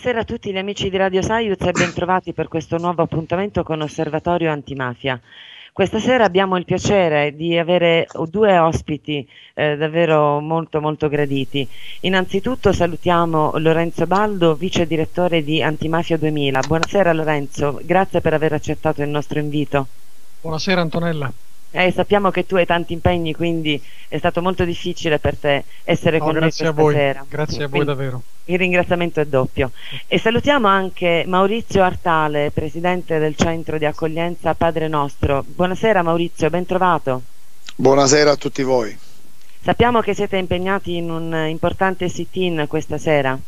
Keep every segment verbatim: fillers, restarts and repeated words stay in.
Buonasera a tutti gli amici di Radio Saiuz e bentrovati per questo nuovo appuntamento con Osservatorio Antimafia. Questa sera abbiamo il piacere di avere due ospiti eh, davvero molto molto graditi. Innanzitutto salutiamo Lorenzo Baldo, vice direttore di Antimafia duemila. Buonasera Lorenzo, grazie per aver accettato il nostro invito. Buonasera Antonella. Eh, sappiamo che tu hai tanti impegni, quindi è stato molto difficile per te essere no, con noi questa a voi. sera. Grazie a voi quindi davvero. Il ringraziamento è doppio. E salutiamo anche Maurizio Artale, presidente del centro di accoglienza Padre Nostro. Buonasera Maurizio, ben trovato. Buonasera a tutti voi. Sappiamo che siete impegnati in un importante sit-in questa sera.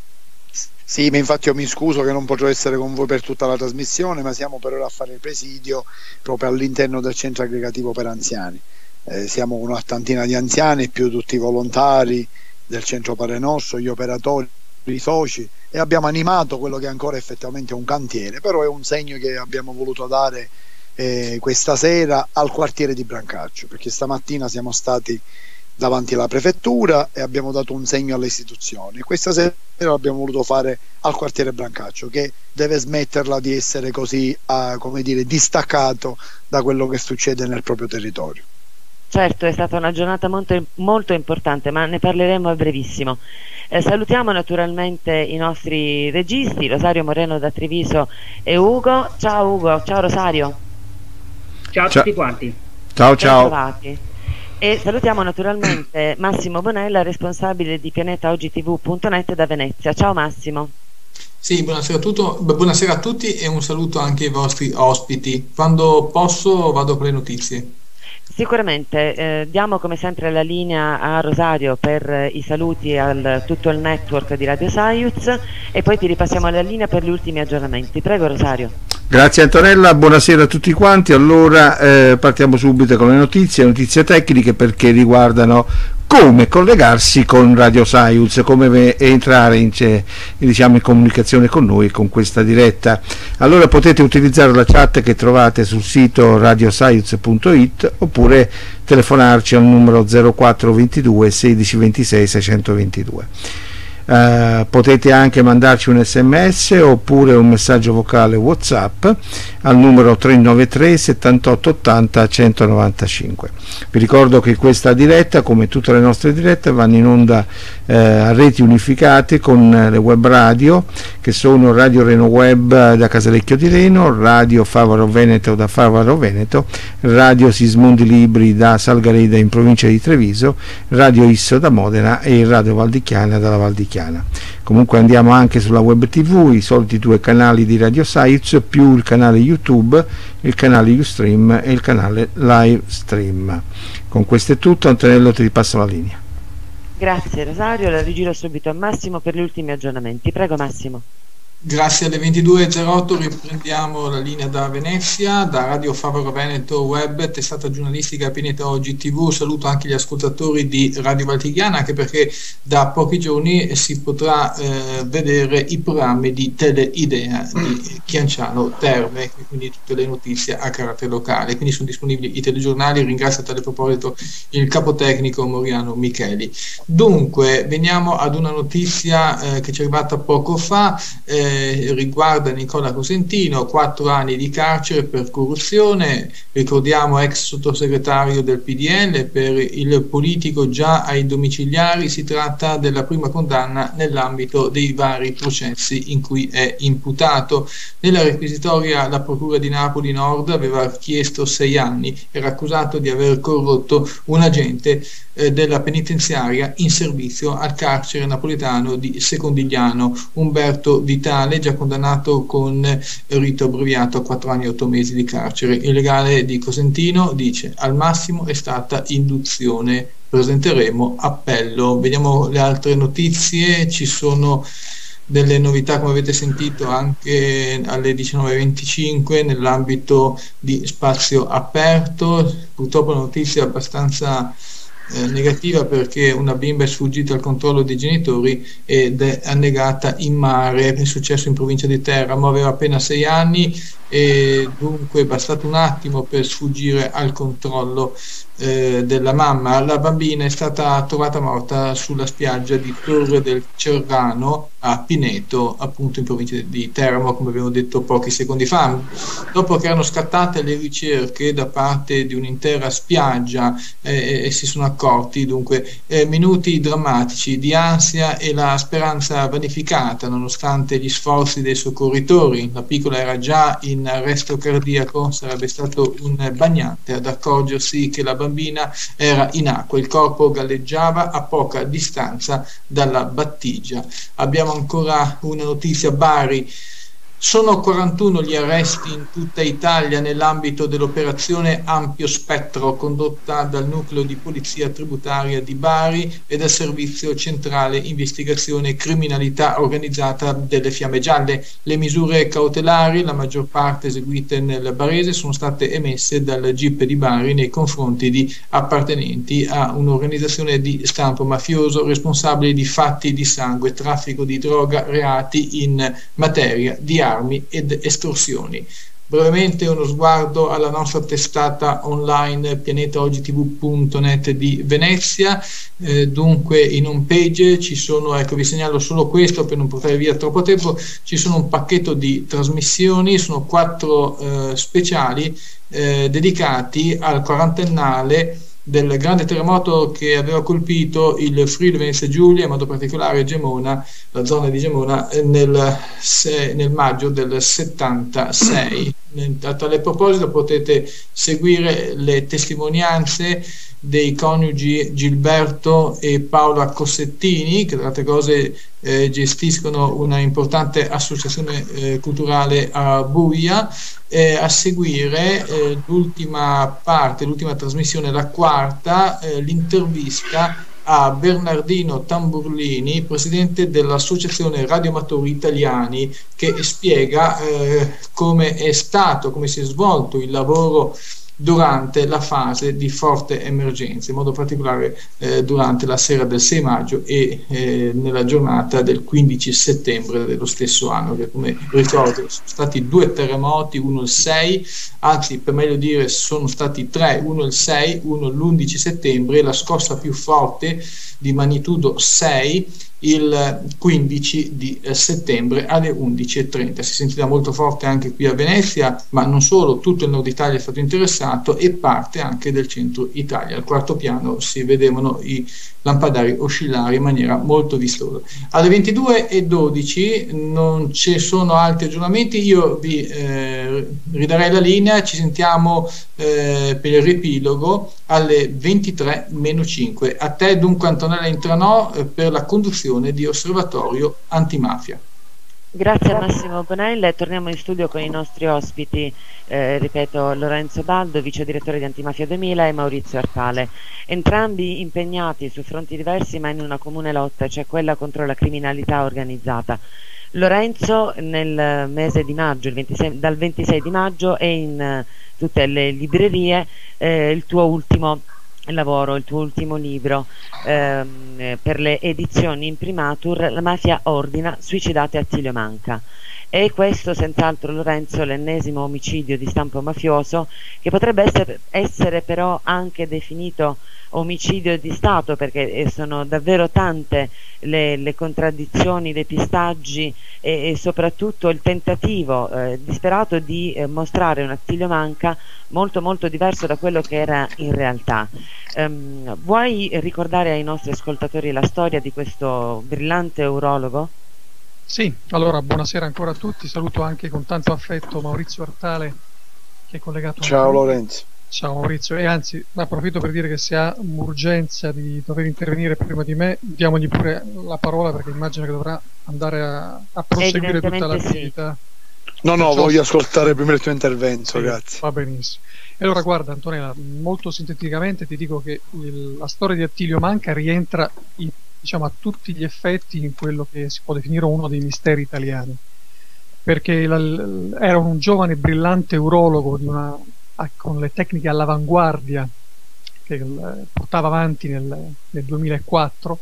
Sì, infatti io mi scuso che non potrò essere con voi per tutta la trasmissione, ma siamo per ora a fare il presidio proprio all'interno del centro aggregativo per anziani. Eh, siamo una ottantina di anziani, più tutti i volontari del centro Padre Nostro, gli operatori, i soci, e abbiamo animato quello che ancora effettivamente è un cantiere, però è un segno che abbiamo voluto dare eh, questa sera al quartiere di Brancaccio, perché stamattina siamo stati davanti alla prefettura e abbiamo dato un segno alle istituzioni. Questa sera l'abbiamo voluto fare al quartiere Brancaccio, che deve smetterla di essere così uh, come dire, distaccato da quello che succede nel proprio territorio. Certo, è stata una giornata molto, molto importante, ma ne parleremo a brevissimo. Eh, salutiamo naturalmente i nostri registi, Rosario Moreno da Treviso e Ugo. Ciao Ugo, ciao Rosario. Ciao a ciao. tutti quanti. Ciao ciao. Bentrovati. E salutiamo naturalmente Massimo Bonella, responsabile di pianeta oggi tv punto net da Venezia. Ciao Massimo. Sì, buonasera a, tutto, buonasera a tutti e un saluto anche ai vostri ospiti. Quando posso vado con le notizie. Sicuramente, eh, diamo come sempre la linea a Rosario per eh, i saluti a tutto il network di Radio Saiuz e poi ti ripassiamo la linea per gli ultimi aggiornamenti. Prego Rosario. Grazie Antonella, buonasera a tutti quanti. Allora eh, partiamo subito con le notizie, notizie tecniche perché riguardano come collegarsi con Radio Saiuz, come entrare in, diciamo, in comunicazione con noi con questa diretta. Allora potete utilizzare la chat che trovate sul sito radio saiuz punto it oppure telefonarci al numero zero quattro ventidue sedici ventisei seicentoventidue. Uh, potete anche mandarci un sms oppure un messaggio vocale WhatsApp al numero tre nove tre settantotto ottanta centonovantacinque. Vi ricordo che questa diretta, come tutte le nostre dirette, vanno in onda uh, a reti unificate con le web radio che sono Radio Reno Web da Casalecchio di Reno, Radio Favaro Veneto da Favaro Veneto, Radio Sismondi Libri da Salgareda in provincia di Treviso, Radio Isso da Modena e Radio Valdichiana dalla Valdichiana. Comunque andiamo anche sulla web tv, i soliti due canali di Radio Saiuz più il canale YouTube, il canale Ustream e il canale Livestream. Con questo è tutto, Antonello ti ripasso la linea. Grazie Rosario, la rigiro subito a Massimo per gli ultimi aggiornamenti. Prego Massimo. Grazie alle ventidue e zero otto riprendiamo la linea da Venezia, da Radio Favaro Veneto Web, testata giornalistica Pianeta Oggi tivù. Saluto anche gli ascoltatori di Radio Valdichiana, anche perché da pochi giorni si potrà eh, vedere i programmi di Teleidea di Chianciano Terme, quindi tutte le notizie a carattere locale. Quindi sono disponibili i telegiornali. Ringrazio a tale proposito il capotecnico Moriano Micheli. Dunque veniamo ad una notizia eh, che ci è arrivata poco fa. Eh, riguarda Nicola Cosentino, quattro anni di carcere per corruzione, ricordiamo ex sottosegretario del P D L, per il politico già ai domiciliari. Si tratta della prima condanna nell'ambito dei vari processi in cui è imputato. Nella requisitoria la Procura di Napoli Nord aveva chiesto sei anni, era accusato di aver corrotto un agente eh, della penitenziaria in servizio al carcere napoletano di Secondigliano, Umberto Vitale, già condannato con rito abbreviato a quattro anni e otto mesi di carcere. Il legale di Cosentino dice: al massimo è stata induzione, presenteremo appello. Vediamo le altre notizie. Ci sono delle novità, come avete sentito, anche alle diciannove e venticinque nell'ambito di Spazio Aperto. Purtroppo una notizia abbastanza Eh, negativa, perché una bimba è sfuggita al controllo dei genitori ed è annegata in mare. È successo in provincia di Teramo, aveva appena sei anni e dunque è bastato un attimo per sfuggire al controllo eh, della mamma. La bambina è stata trovata morta sulla spiaggia di Torre del Cerrano a Pineto, appunto in provincia di Teramo, come abbiamo detto pochi secondi fa. Dopo che erano scattate le ricerche da parte di un'intera spiaggia eh, e si sono accorti dunque eh, minuti drammatici di ansia e la speranza vanificata nonostante gli sforzi dei soccorritori. La piccola era già in arresto cardiaco, sarebbe stato un bagnante ad accorgersi che la bambina era in acqua, il corpo galleggiava a poca distanza dalla battigia. Abbiamo ancora una notizia: Bari. Sono quarantuno gli arresti in tutta Italia nell'ambito dell'operazione Ampio Spettro condotta dal nucleo di polizia tributaria di Bari e dal servizio centrale investigazione criminalità organizzata delle Fiamme Gialle. Le misure cautelari, la maggior parte eseguite nel Barese, sono state emesse dal G I P di Bari nei confronti di appartenenti a un'organizzazione di stampo mafioso responsabili di fatti di sangue, traffico di droga, reati in materia di armi ed estorsioni. Brevemente uno sguardo alla nostra testata online pianeta oggi t v punto net di Venezia. Eh, dunque in home page ci sono, ecco vi segnalo solo questo per non portare via troppo tempo, ci sono un pacchetto di trasmissioni, sono quattro eh, speciali eh, dedicati al quarantennale del grande terremoto che aveva colpito il Friuli Venezia Giulia, in modo particolare Gemona, la zona di Gemona, nel, se, nel maggio del settantasei. A tale proposito potete seguire le testimonianze dei coniugi Gilberto e Paola Cossettini, che tra altre cose eh, gestiscono una importante associazione eh, culturale a Buia. Eh, a seguire eh, l'ultima parte, l'ultima trasmissione, la quarta, eh, l'intervista a Bernardino Tamburlini, presidente dell'Associazione Radioamatori Italiani, che spiega eh, come è stato, come si è svolto il lavoro durante la fase di forte emergenza, in modo particolare eh, durante la sera del sei maggio e eh, nella giornata del quindici settembre dello stesso anno, che come ricordo sono stati due terremoti, uno il sei, anzi per meglio dire sono stati tre, uno il sei, uno l'undici settembre, e la scossa più forte di magnitudo sei il quindici di settembre alle undici e trenta. Si sentirà molto forte anche qui a Venezia, ma non solo, tutto il nord Italia è stato interessato e parte anche del centro Italia. Al quarto piano si vedevano i lampadari oscillare in maniera molto vistosa. Alle ventidue e dodici non ci sono altri aggiornamenti, io vi eh, ridarei la linea, ci sentiamo eh, per il riepilogo alle ventitré meno cinque. A te dunque Antonella Intranò eh, per la conduzione di Osservatorio Antimafia. Grazie a Massimo Bonella e torniamo in studio con i nostri ospiti, eh, ripeto, Lorenzo Baldo, vice direttore di Antimafia duemila, e Maurizio Artale, entrambi impegnati su fronti diversi ma in una comune lotta, cioè quella contro la criminalità organizzata. Lorenzo nel mese di maggio, il ventisei, dal ventisei di maggio, è in uh, tutte le librerie eh, il tuo ultimo lavoro, il tuo ultimo libro ehm, per le edizioni Imprimatur, La mafia ordina, suicidate Attilio Manca. E questo senz'altro, Lorenzo, l'ennesimo omicidio di stampo mafioso, che potrebbe essere, essere però anche definito omicidio di Stato, perché sono davvero tante le, le contraddizioni, i depistaggi e, e soprattutto il tentativo eh, disperato di eh, mostrare un Attilio Manca molto molto diverso da quello che era in realtà. Um, vuoi ricordare ai nostri ascoltatori la storia di questo brillante urologo? Sì, allora buonasera ancora a tutti, saluto anche con tanto affetto Maurizio Artale che è collegato. Ciao Lorenzo. Ciao Maurizio, e anzi approfitto per dire che se ha un'urgenza di dover intervenire prima di me, diamogli pure la parola, perché immagino che dovrà andare a, a proseguire tutta l'attività. Sì. No, no, Perciò... voglio ascoltare prima il tuo intervento, sì, grazie. Va benissimo. E allora guarda Antonella, molto sinteticamente ti dico che il, la storia di Attilio Manca rientra in, diciamo, a tutti gli effetti in quello che si può definire uno dei misteri italiani, perché la, era un giovane brillante urologo di una con le tecniche all'avanguardia che portava avanti nel, nel duemilaquattro,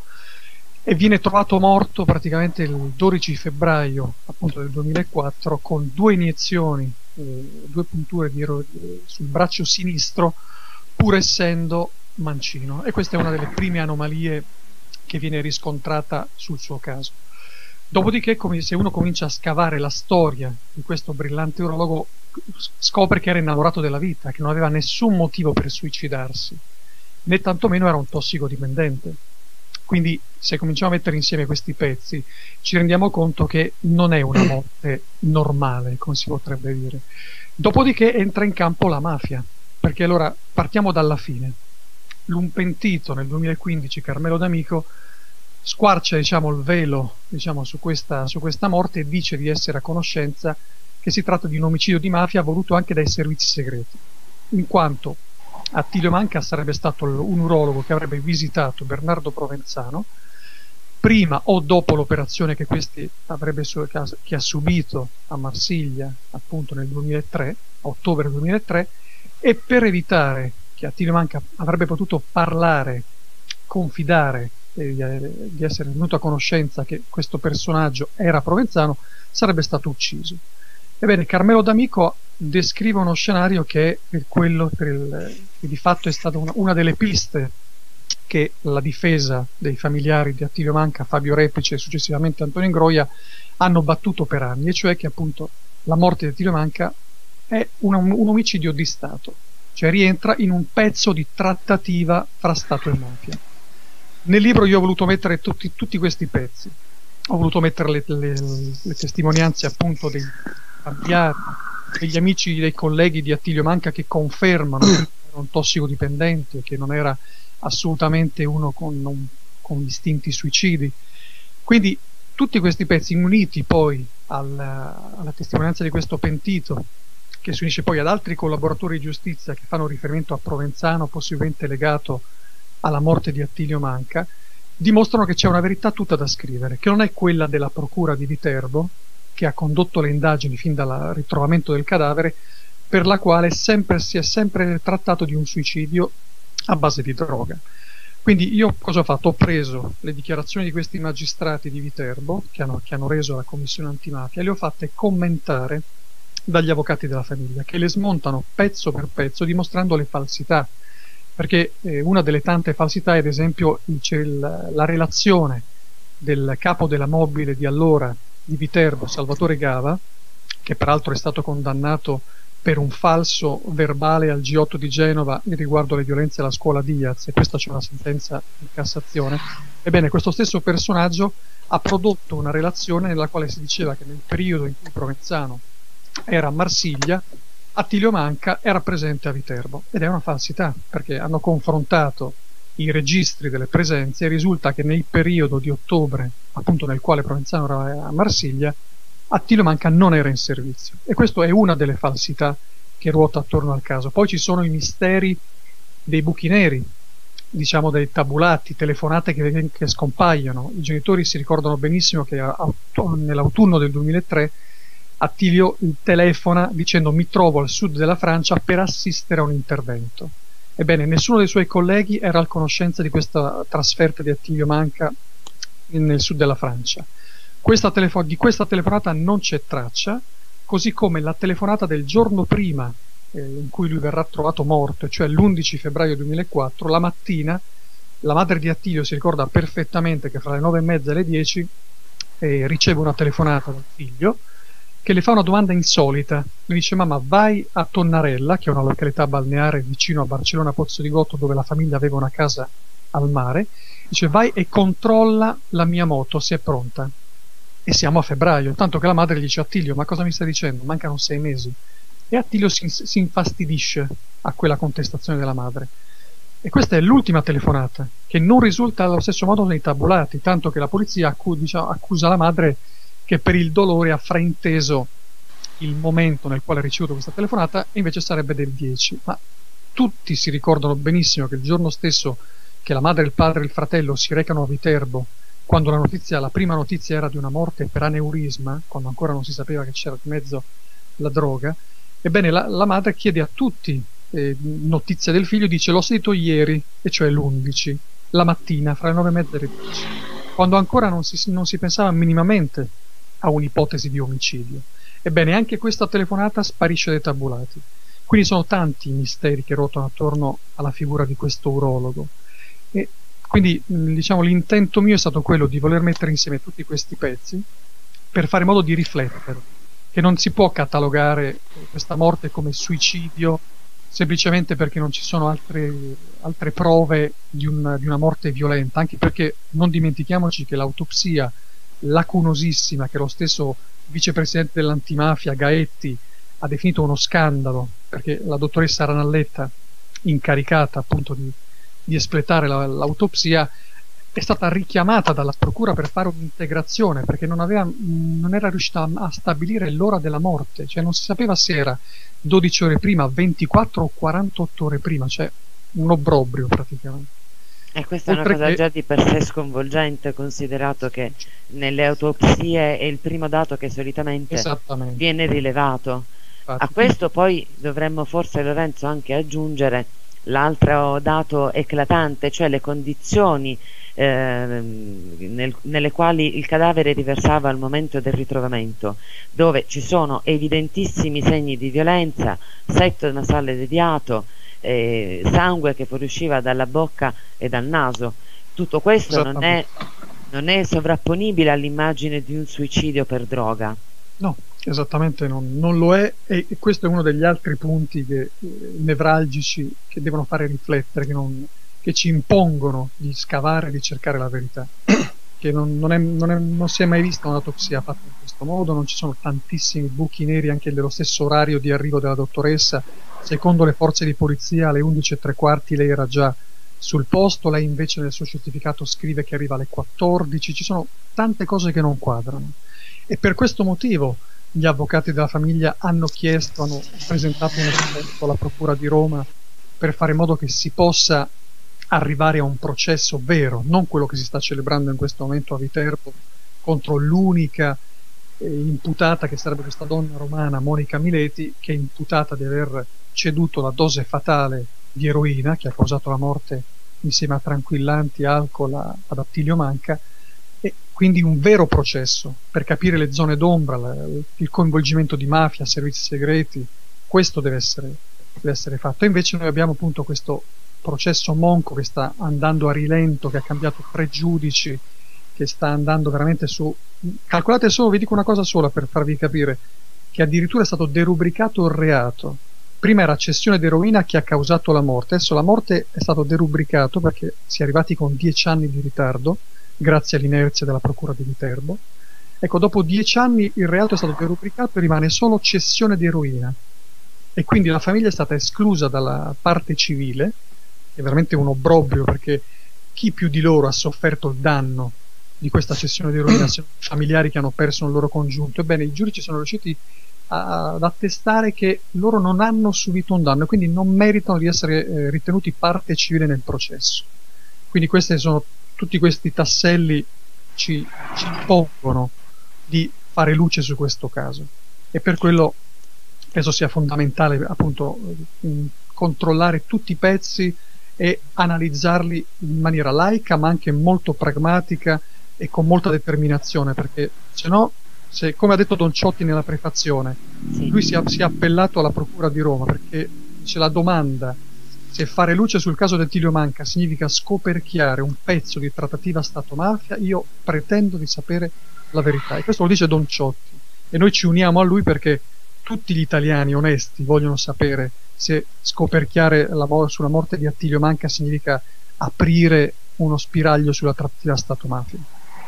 e viene trovato morto praticamente il dodici febbraio appunto del duemilaquattro con due iniezioni eh, due punture di, sul braccio sinistro, pur essendo mancino, e questa è una delle prime anomalie che viene riscontrata sul suo caso. Dopodiché, come se uno comincia a scavare la storia di questo brillante urologo, scopre che era innamorato della vita, che non aveva nessun motivo per suicidarsi, né tantomeno era un tossicodipendente. Quindi, se cominciamo a mettere insieme questi pezzi, ci rendiamo conto che non è una morte normale, come si potrebbe dire. Dopodiché entra in campo la mafia, perché allora partiamo dalla fine. L'un pentito nel duemilaquindici, Carmelo D'Amico, squarcia, diciamo, il velo, diciamo, su questa, su questa morte e dice di essere a conoscenza che si tratta di un omicidio di mafia voluto anche dai servizi segreti, in quanto Attilio Manca sarebbe stato un urologo che avrebbe visitato Bernardo Provenzano prima o dopo l'operazione che questi avrebbe su, che ha subito a Marsiglia, appunto nel duemilatré, ottobre duemilatré, e per evitare che Attilio Manca avrebbe potuto parlare, confidare e di, di essere venuto a conoscenza che questo personaggio era Provenzano, sarebbe stato ucciso. Ebbene, Carmelo D'Amico descrive uno scenario che è quello per il, che di fatto è stata una, una delle piste che la difesa dei familiari di Attilio Manca, Fabio Repice e successivamente Antonio Ingroia hanno battuto per anni, e cioè che appunto la morte di Attilio Manca è un, un omicidio di Stato, cioè rientra in un pezzo di trattativa fra Stato e mafia. Nel libro io ho voluto mettere tutti, tutti questi pezzi, ho voluto mettere le, le, le testimonianze appunto dei familiari, degli amici, dei colleghi di Attilio Manca che confermano che era un tossicodipendente, che non era assolutamente uno con, un, con istinti suicidi. Quindi tutti questi pezzi uniti poi alla, alla testimonianza di questo pentito, che si unisce poi ad altri collaboratori di giustizia che fanno riferimento a Provenzano, possibilmente legato alla morte di Attilio Manca, dimostrano che c'è una verità tutta da scrivere, che non è quella della procura di Viterbo, che ha condotto le indagini fin dal ritrovamento del cadavere, per la quale sempre, si è sempre trattato di un suicidio a base di droga. Quindi io cosa ho fatto? Ho preso le dichiarazioni di questi magistrati di Viterbo, che hanno, che hanno reso la commissione antimafia, e le ho fatte commentare dagli avvocati della famiglia, che le smontano pezzo per pezzo dimostrando le falsità, perché eh, una delle tante falsità è ad esempio c'è il, la relazione del capo della mobile di allora di Viterbo, Salvatore Gava, che peraltro è stato condannato per un falso verbale al G otto di Genova riguardo alle violenze alla scuola Diaz, e questa c'è una sentenza in Cassazione. Ebbene, questo stesso personaggio ha prodotto una relazione nella quale si diceva che nel periodo in cui Provenzano era a Marsiglia, Attilio Manca era presente a Viterbo, ed è una falsità, perché hanno confrontato i registri delle presenze e risulta che nel periodo di ottobre, appunto nel quale Provenzano era a Marsiglia, Attilio Manca non era in servizio, e questa è una delle falsità che ruota attorno al caso. Poi ci sono i misteri dei buchi neri, diciamo dei tabulati, telefonate che, che scompaiono. I genitori si ricordano benissimo che nell'autunno del duemilatré Attilio telefona dicendo: mi trovo al sud della Francia per assistere a un intervento. Ebbene, nessuno dei suoi colleghi era a conoscenza di questa trasferta di Attilio Manca nel sud della Francia. Questa telefo- di questa telefonata non c'è traccia, così come la telefonata del giorno prima eh, in cui lui verrà trovato morto, cioè l'undici febbraio duemilaquattro, la mattina la madre di Attilio si ricorda perfettamente che fra le nove e mezza e le dieci eh, riceve una telefonata dal figlio che le fa una domanda insolita. Mi dice: mamma, vai a Tonnarella, che è una località balneare vicino a Barcellona Pozzo di Gotto, dove la famiglia aveva una casa al mare. Dice: vai e controlla la mia moto se è pronta. E siamo a febbraio, tanto che la madre gli dice: Attilio, ma cosa mi stai dicendo? Mancano sei mesi. E Attilio si, si infastidisce a quella contestazione della madre. E questa è l'ultima telefonata, che non risulta allo stesso modo nei tabulati, tanto che la polizia accu- diciamo, accusa la madre che per il dolore ha frainteso il momento nel quale ha ricevuto questa telefonata, e invece sarebbe del dieci. Ma tutti si ricordano benissimo che il giorno stesso che la madre, il padre e il fratello si recano a Viterbo, quando la notizia, la prima notizia era di una morte per aneurisma, quando ancora non si sapeva che c'era di mezzo la droga, ebbene la, la madre chiede a tutti eh, notizia del figlio, dice: l'ho sentito ieri, e cioè l'undici, la mattina, fra le nove e mezza e le dieci, quando ancora non si, non si pensava minimamente a un'ipotesi di omicidio. Ebbene, anche questa telefonata sparisce dai tabulati. Quindi sono tanti i misteri che ruotano attorno alla figura di questo urologo. E quindi, diciamo, l'intento mio è stato quello di voler mettere insieme tutti questi pezzi per fare in modo di riflettere, che non si può catalogare questa morte come suicidio semplicemente perché non ci sono altre, altre prove di, un, di una morte violenta, anche perché non dimentichiamoci che l'autopsia lacunosissima che lo stesso vicepresidente dell'antimafia Gaetti ha definito uno scandalo, perché la dottoressa Ranalletta, incaricata appunto di, di espletare la, l'autopsia, è stata richiamata dalla procura per fare un'integrazione, perché non, aveva, non era riuscita a, a stabilire l'ora della morte, cioè non si sapeva se era dodici ore prima, ventiquattro o quarantotto ore prima, cioè un obbrobrio praticamente. E questa Oltre è una cosa che... già di per sé sconvolgente, considerato che nelle autopsie è il primo dato che solitamente viene rilevato. Infatti. A questo poi dovremmo forse, Lorenzo, anche aggiungere l'altro dato eclatante, cioè le condizioni eh, nel, nelle quali il cadavere riversava al momento del ritrovamento, dove ci sono evidentissimi segni di violenza, setto nasale deviato, eh, sangue che fuoriusciva dalla bocca e dal naso. Tutto questo non è, non è sovrapponibile all'immagine di un suicidio per droga. No, esattamente non, non lo è, e, e questo è uno degli altri punti che, eh, nevralgici che devono fare riflettere, che, non, che ci impongono di scavare, di cercare la verità, che non, non, è, non, è, non si è mai vista un'autopsia fatta in questo modo, non ci sono tantissimi buchi neri anche dello stesso orario di arrivo della dottoressa. Secondo le forze di polizia alle undici e tre quarti lei era già sul posto, lei invece nel suo certificato scrive che arriva alle quattordici, ci sono tante cose che non quadrano. E per questo motivo gli avvocati della famiglia hanno chiesto, hanno presentato un esposto alla Procura di Roma per fare in modo che si possa arrivare a un processo vero, non quello che si sta celebrando in questo momento a Viterbo contro l'unica eh, imputata, che sarebbe questa donna romana, Monica Mileti, che è imputata di aver ceduto la dose fatale di eroina che ha causato la morte insieme a tranquillanti, alcol, ad Attilio Manca. E quindi un vero processo per capire le zone d'ombra, la, il coinvolgimento di mafia, servizi segreti, questo deve essere, deve essere fatto. E invece noi abbiamo appunto questo processo monco che sta andando a rilento, che ha cambiato tre giudici, che sta andando veramente su... Calcolate solo, vi dico una cosa sola per farvi capire, che addirittura è stato derubricato il reato. Prima era cessione di eroina che ha causato la morte, adesso la morte è stato derubricato perché si è arrivati con dieci anni di ritardo, grazie all'inerzia della Procura di Viterbo. Ecco, dopo dieci anni il reato è stato derubricato e rimane solo cessione di eroina. E quindi la famiglia è stata esclusa dalla parte civile, è veramente un obbrobrio, perché chi più di loro ha sofferto il danno di questa cessione di eroina, se familiari che hanno perso il loro congiunto. Ebbene, i giudici sono riusciti a, ad attestare che loro non hanno subito un danno e quindi non meritano di essere eh, ritenuti parte civile nel processo. Quindi queste sono tutti questi tasselli ci, ci impongono di fare luce su questo caso, e per quello penso sia fondamentale appunto mh, controllare tutti i pezzi e analizzarli in maniera laica ma anche molto pragmatica e con molta determinazione, perché se no, se, come ha detto Don Ciotti nella prefazione, sì. lui si è, si è appellato alla Procura di Roma perché c'è la domanda: se fare luce sul caso di Attilio Manca significa scoperchiare un pezzo di trattativa Stato-mafia, io pretendo di sapere la verità. E questo lo dice Don Ciotti, e noi ci uniamo a lui perché tutti gli italiani onesti vogliono sapere se scoperchiare la mo- sulla morte di Attilio Manca significa aprire uno spiraglio sulla trattativa Stato-mafia.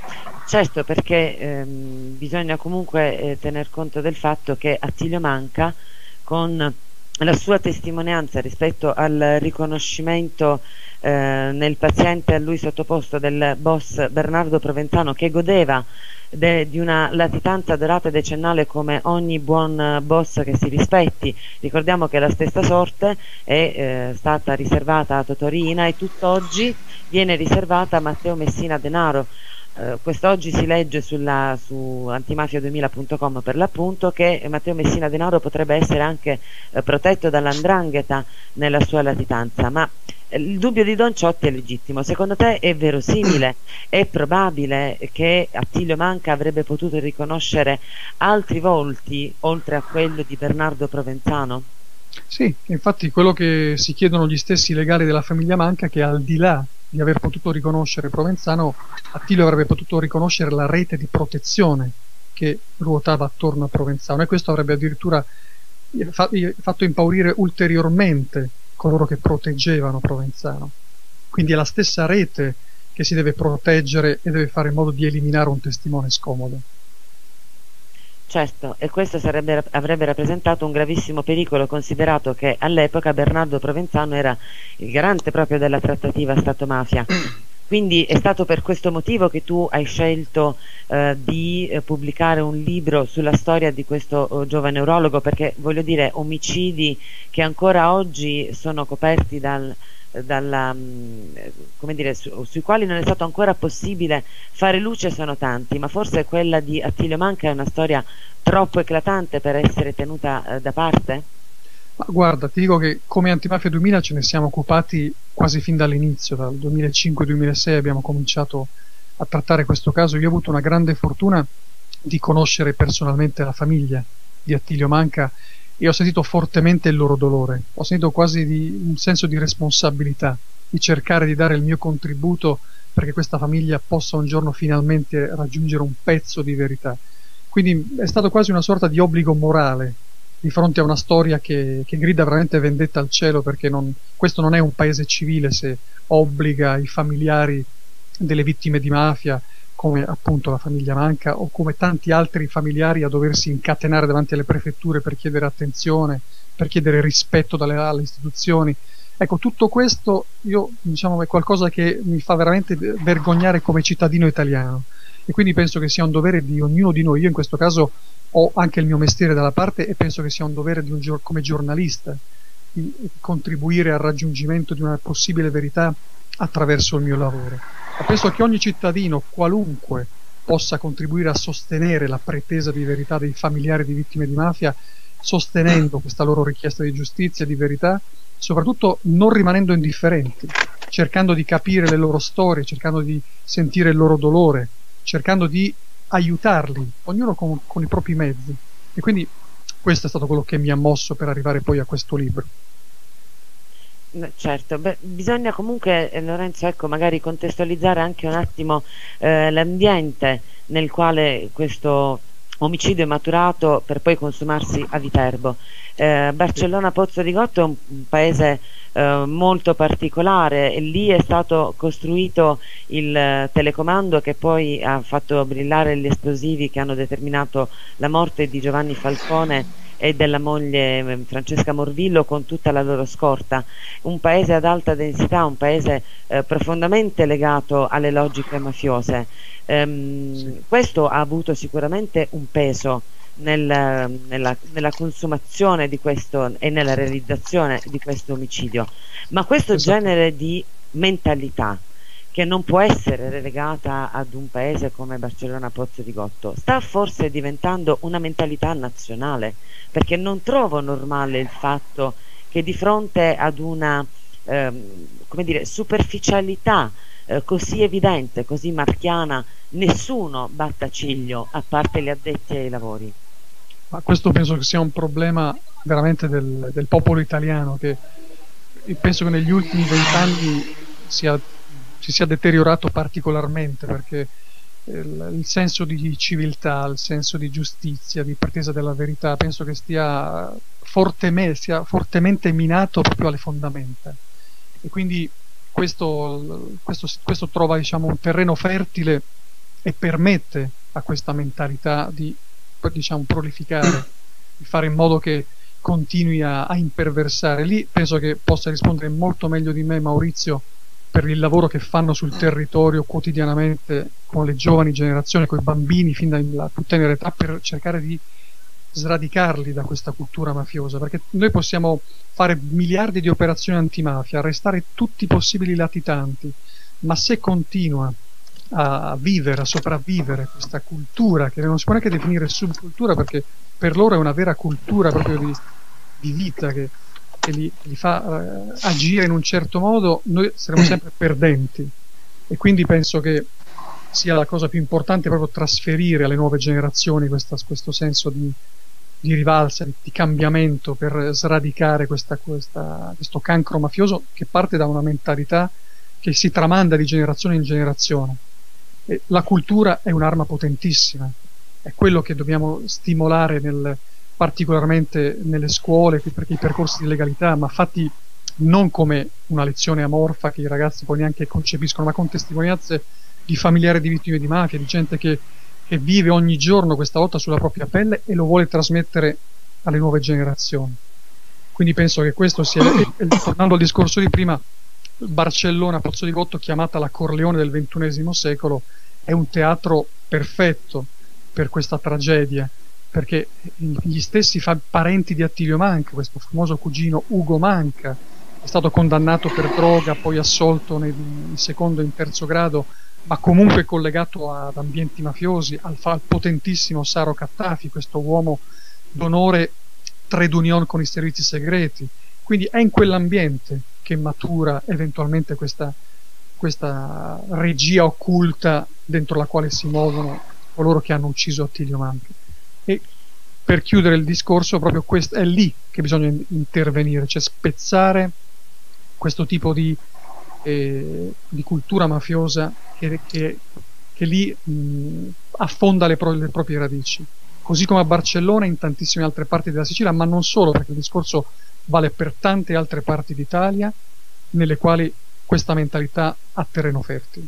Certo, perché ehm, bisogna comunque eh, tener conto del fatto che Attilio Manca, con la sua testimonianza rispetto al riconoscimento eh, nel paziente a lui sottoposto del boss Bernardo Provenzano, che godeva de, di una latitanza dorata e decennale come ogni buon boss che si rispetti. Ricordiamo che la stessa sorte è eh, stata riservata a Totò Riina e tutt'oggi viene riservata a Matteo Messina Denaro. Uh, quest'oggi si legge sulla, su antimafia duemila punto com per l'appunto che Matteo Messina Denaro potrebbe essere anche uh, protetto dall'andrangheta nella sua latitanza, ma Il dubbio di Don Ciotti è legittimo. Secondo te è verosimile? È probabile che Attilio Manca avrebbe potuto riconoscere altri volti oltre a quello di Bernardo Provenzano? Sì, infatti quello che si chiedono gli stessi legali della famiglia Manca, che al di là di aver potuto riconoscere Provenzano, Attilio avrebbe potuto riconoscere la rete di protezione che ruotava attorno a Provenzano, e questo avrebbe addirittura fatto impaurire ulteriormente coloro che proteggevano Provenzano. Quindi è la stessa rete che si deve proteggere e deve fare in modo di eliminare un testimone scomodo. Certo, e questo sarebbe, avrebbe rappresentato un gravissimo pericolo, considerato che all'epoca Bernardo Provenzano era il garante proprio della trattativa Stato-mafia. Quindi è stato per questo motivo che tu hai scelto eh, di eh, pubblicare un libro sulla storia di questo oh, giovane urologo, perché voglio dire, omicidi che ancora oggi sono coperti dal, dalla, mh, come dire, su, sui quali non è stato ancora possibile fare luce sono tanti, ma forse quella di Attilio Manca è una storia troppo eclatante per essere tenuta eh, da parte? Ma guarda, ti dico che come Antimafia duemila ce ne siamo occupati quasi fin dall'inizio, dal duemilacinque duemilasei abbiamo cominciato a trattare questo caso. Io ho avuto una grande fortuna di conoscere personalmente la famiglia di Attilio Manca e ho sentito fortemente il loro dolore, ho sentito quasi di, un senso di responsabilità, di cercare di dare il mio contributo perché questa famiglia possa un giorno finalmente raggiungere un pezzo di verità. Quindi è stato quasi una sorta di obbligo morale di fronte a una storia che, che grida veramente vendetta al cielo, perché non, questo non è un paese civile se obbliga i familiari delle vittime di mafia, come appunto la famiglia Manca o come tanti altri familiari, a doversi incatenare davanti alle prefetture per chiedere attenzione, per chiedere rispetto dalle alle istituzioni. Ecco, tutto questo io diciamo è qualcosa che mi fa veramente vergognare come cittadino italiano, e quindi penso che sia un dovere di ognuno di noi. Io in questo caso ho anche il mio mestiere dalla parte e penso che sia un dovere di un gior- come giornalista di contribuire al raggiungimento di una possibile verità attraverso il mio lavoro. Ma penso che ogni cittadino, qualunque, possa contribuire a sostenere la pretesa di verità dei familiari di vittime di mafia, sostenendo questa loro richiesta di giustizia e di verità, soprattutto non rimanendo indifferenti, cercando di capire le loro storie, cercando di sentire il loro dolore, cercando di aiutarli, ognuno con, con i propri mezzi. E quindi questo è stato quello che mi ha mosso per arrivare poi a questo libro. Certo, beh, bisogna comunque, eh, Lorenzo, ecco, magari contestualizzare anche un attimo eh, l'ambiente nel quale questo omicidio è maturato per poi consumarsi a Viterbo. Eh, Barcellona Pozzo di Gotto è un, un paese eh, molto particolare, e lì è stato costruito il eh, telecomando che poi ha fatto brillare gli esplosivi che hanno determinato la morte di Giovanni Falcone e della moglie eh, Francesca Morvillo, con tutta la loro scorta. Un paese ad alta densità, un paese eh, profondamente legato alle logiche mafiose. Ehm, sì. Questo ha avuto sicuramente un peso nel, nella, nella consumazione di questo e nella realizzazione di questo omicidio, ma questo esatto. genere di mentalità, che non può essere relegata ad un paese come Barcellona Pozzo di Gotto, sta forse diventando una mentalità nazionale, perché non trovo normale il fatto che di fronte ad una ehm, come dire, superficialità eh, così evidente, così marchiana, nessuno batta ciglio, a parte gli addetti ai lavori. Ma questo penso che sia un problema veramente del, del popolo italiano, che penso che negli ultimi vent'anni sia si sia deteriorato particolarmente, perché il, il senso di civiltà, il senso di giustizia, di pretesa della verità, penso che stia, forteme, sia fortemente minato proprio alle fondamenta, e quindi questo, questo, questo trova diciamo un terreno fertile e permette a questa mentalità di diciamo prolificare, di fare in modo che continui a, a imperversare. Lì penso che possa rispondere molto meglio di me Maurizio, per il lavoro che fanno sul territorio quotidianamente con le giovani generazioni, con i bambini fin dalla più tenera età, per cercare di sradicarli da questa cultura mafiosa, perché noi possiamo fare miliardi di operazioni antimafia, arrestare tutti i possibili latitanti, ma se continua a vivere, a sopravvivere questa cultura, che non si può neanche definire subcultura, perché per loro è una vera cultura proprio di, di vita, che che li, li fa uh, agire in un certo modo, noi saremo sempre perdenti. E quindi penso che sia la cosa più importante proprio trasferire alle nuove generazioni questa, questo senso di, di rivalsa, di, di cambiamento, per sradicare questa, questa, questo cancro mafioso che parte da una mentalità che si tramanda di generazione in generazione. E la cultura è un'arma potentissima, è quello che dobbiamo stimolare nel, particolarmente nelle scuole, perché i percorsi di legalità, ma fatti non come una lezione amorfa che i ragazzi poi neanche concepiscono, ma con testimonianze di familiari di vittime di mafia, di gente che, che vive ogni giorno questa lotta sulla propria pelle e lo vuole trasmettere alle nuove generazioni. Quindi penso che questo sia, e, e, tornando al discorso di prima, Barcellona, Pozzo di Gotto, chiamata la Corleone del ventunesimo secolo, è un teatro perfetto per questa tragedia, perché gli stessi fa- parenti di Attilio Manca, questo famoso cugino Ugo Manca, è stato condannato per droga, poi assolto nel, in secondo e in terzo grado, ma comunque collegato ad ambienti mafiosi, al, al potentissimo Saro Cattafi, questo uomo d'onore trade union con i servizi segreti. Quindi è in quell'ambiente che matura eventualmente questa, questa regia occulta dentro la quale si muovono coloro che hanno ucciso Attilio Manca. E per chiudere il discorso, proprio questo, è lì che bisogna intervenire, cioè spezzare questo tipo di, eh, di cultura mafiosa che, che, che lì mh, affonda le, pro, le proprie radici, così come a Barcellona e in tantissime altre parti della Sicilia, ma non solo, perché il discorso vale per tante altre parti d'Italia nelle quali questa mentalità ha terreno fertile.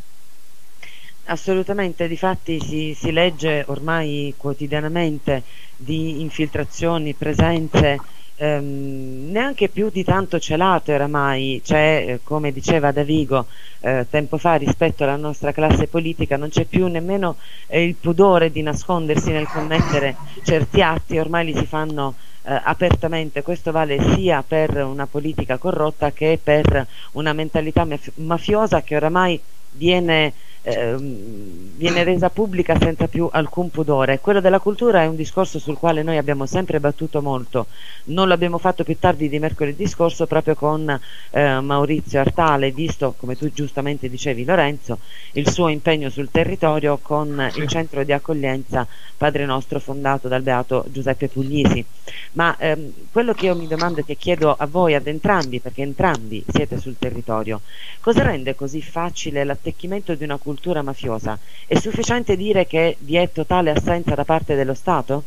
Assolutamente, difatti si, si legge ormai quotidianamente di infiltrazioni, presenze ehm, neanche più di tanto celate oramai. C'è, eh, come diceva Davigo eh, tempo fa, rispetto alla nostra classe politica non c'è più nemmeno eh, il pudore di nascondersi nel commettere certi atti, ormai li si fanno eh, apertamente. Questo vale sia per una politica corrotta che per una mentalità maf- mafiosa che oramai viene Eh, viene resa pubblica senza più alcun pudore. Quello della cultura è un discorso sul quale noi abbiamo sempre battuto molto. Non l'abbiamo fatto più tardi di mercoledì scorso proprio con eh, Maurizio Artale, visto, come tu giustamente dicevi Lorenzo, il suo impegno sul territorio con sì. il centro di accoglienza Padre Nostro fondato dal beato Giuseppe Puglisi. Ma ehm, quello che io mi domando e che chiedo a voi, ad entrambi, perché entrambi siete sul territorio, cosa rende così facile l'attecchimento di una cultura cultura mafiosa? È sufficiente dire che vi è totale assenza da parte dello Stato?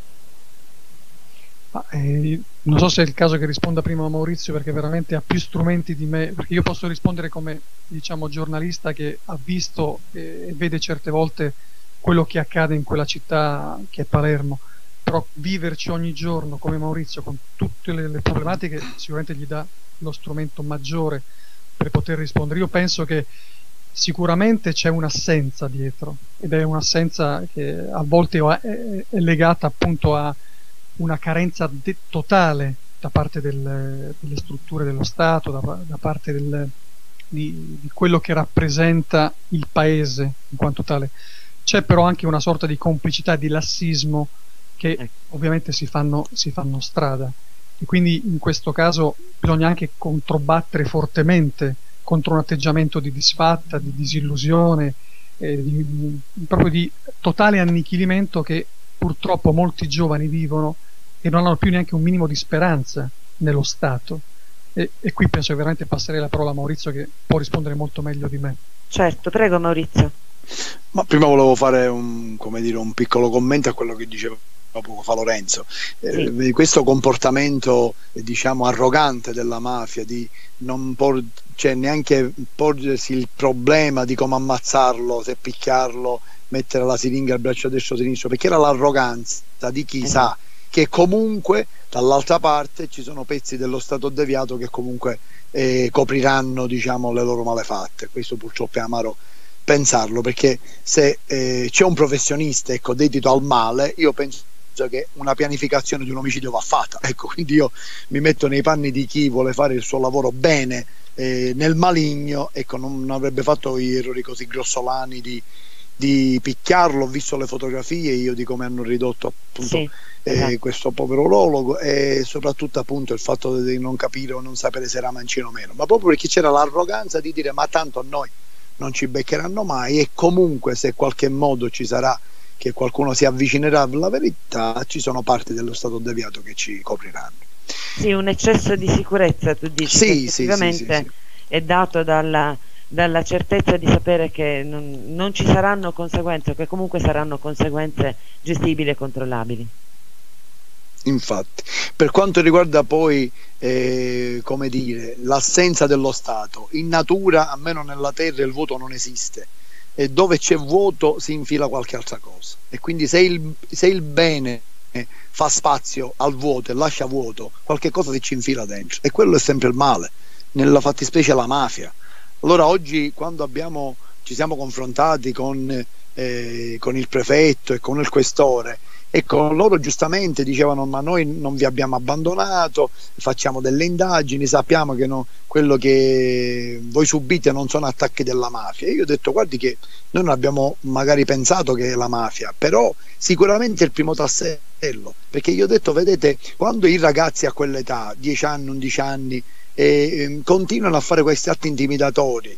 Ma, eh, non so se è il caso che risponda prima a Maurizio, perché veramente ha più strumenti di me, perché io posso rispondere come, diciamo, giornalista che ha visto e vede certe volte quello che accade in quella città che è Palermo, però viverci ogni giorno come Maurizio con tutte le, le problematiche sicuramente gli dà lo strumento maggiore per poter rispondere. Io penso che sicuramente c'è un'assenza dietro, ed è un'assenza che a volte è, è legata appunto a una carenza de- totale da parte del, delle strutture dello Stato, da, da parte del, di, di quello che rappresenta il paese in quanto tale. C'è però anche una sorta di complicità, di lassismo che ovviamente si fanno, si fanno strada, e quindi in questo caso bisogna anche controbattere fortemente contro un atteggiamento di disfatta, di disillusione, eh, di, proprio di totale annichilimento che purtroppo molti giovani vivono e non hanno più neanche un minimo di speranza nello Stato. E, e qui penso che veramente passerei la parola a Maurizio, che può rispondere molto meglio di me. Certo, prego Maurizio. Ma prima volevo fare un, come dire, un piccolo commento a quello che diceva poco fa Lorenzo. Eh, sì. Questo comportamento, eh, diciamo, arrogante della mafia, di non por- cioè neanche porgersi il problema di come ammazzarlo, se picchiarlo, mettere la siringa al braccio destro o sinistro, perché era l'arroganza di chi eh. sa che comunque dall'altra parte ci sono pezzi dello Stato deviato che comunque eh, copriranno, diciamo, le loro malefatte. Questo purtroppo è amaro pensarlo, perché se eh, c'è un professionista, ecco, dedito al male, io penso che una pianificazione di un omicidio va fatta, ecco, quindi io mi metto nei panni di chi vuole fare il suo lavoro bene, eh, nel maligno, ecco, non avrebbe fatto gli errori così grossolani di, di picchiarlo. Ho visto le fotografie io di come hanno ridotto appunto Sì, eh, esatto. questo povero urologo, e soprattutto appunto il fatto di non capire o non sapere se era mancino o meno, ma proprio perché c'era l'arroganza di dire ma tanto a noi non ci beccheranno mai, e comunque se qualche modo ci sarà che qualcuno si avvicinerà alla verità, ci sono parti dello stato deviato che ci copriranno. Sì, un eccesso di sicurezza, tu dici, Sì, che sì, effettivamente sì, sì, sì. è dato dalla, dalla certezza di sapere che non, non ci saranno conseguenze, o che comunque saranno conseguenze gestibili e controllabili. Infatti, per quanto riguarda poi eh, come dire, l'assenza dello Stato, in natura, almeno nella terra, il vuoto non esiste, e dove c'è vuoto si infila qualche altra cosa, e quindi se il, se il bene fa spazio al vuoto e lascia vuoto, qualche cosa si ci infila dentro, e quello è sempre il male, nella fattispecie la mafia. Allora oggi, quando abbiamo, ci siamo confrontati con, eh, con il prefetto e con il questore, ecco, loro giustamente dicevano ma noi non vi abbiamo abbandonato, facciamo delle indagini, sappiamo che no, quello che voi subite non sono attacchi della mafia. E io ho detto guardi che noi non abbiamo magari pensato che è la mafia, però sicuramente è il primo tassello, perché io ho detto vedete, quando i ragazzi a quell'età, dieci anni, undici anni, eh, continuano a fare questi atti intimidatori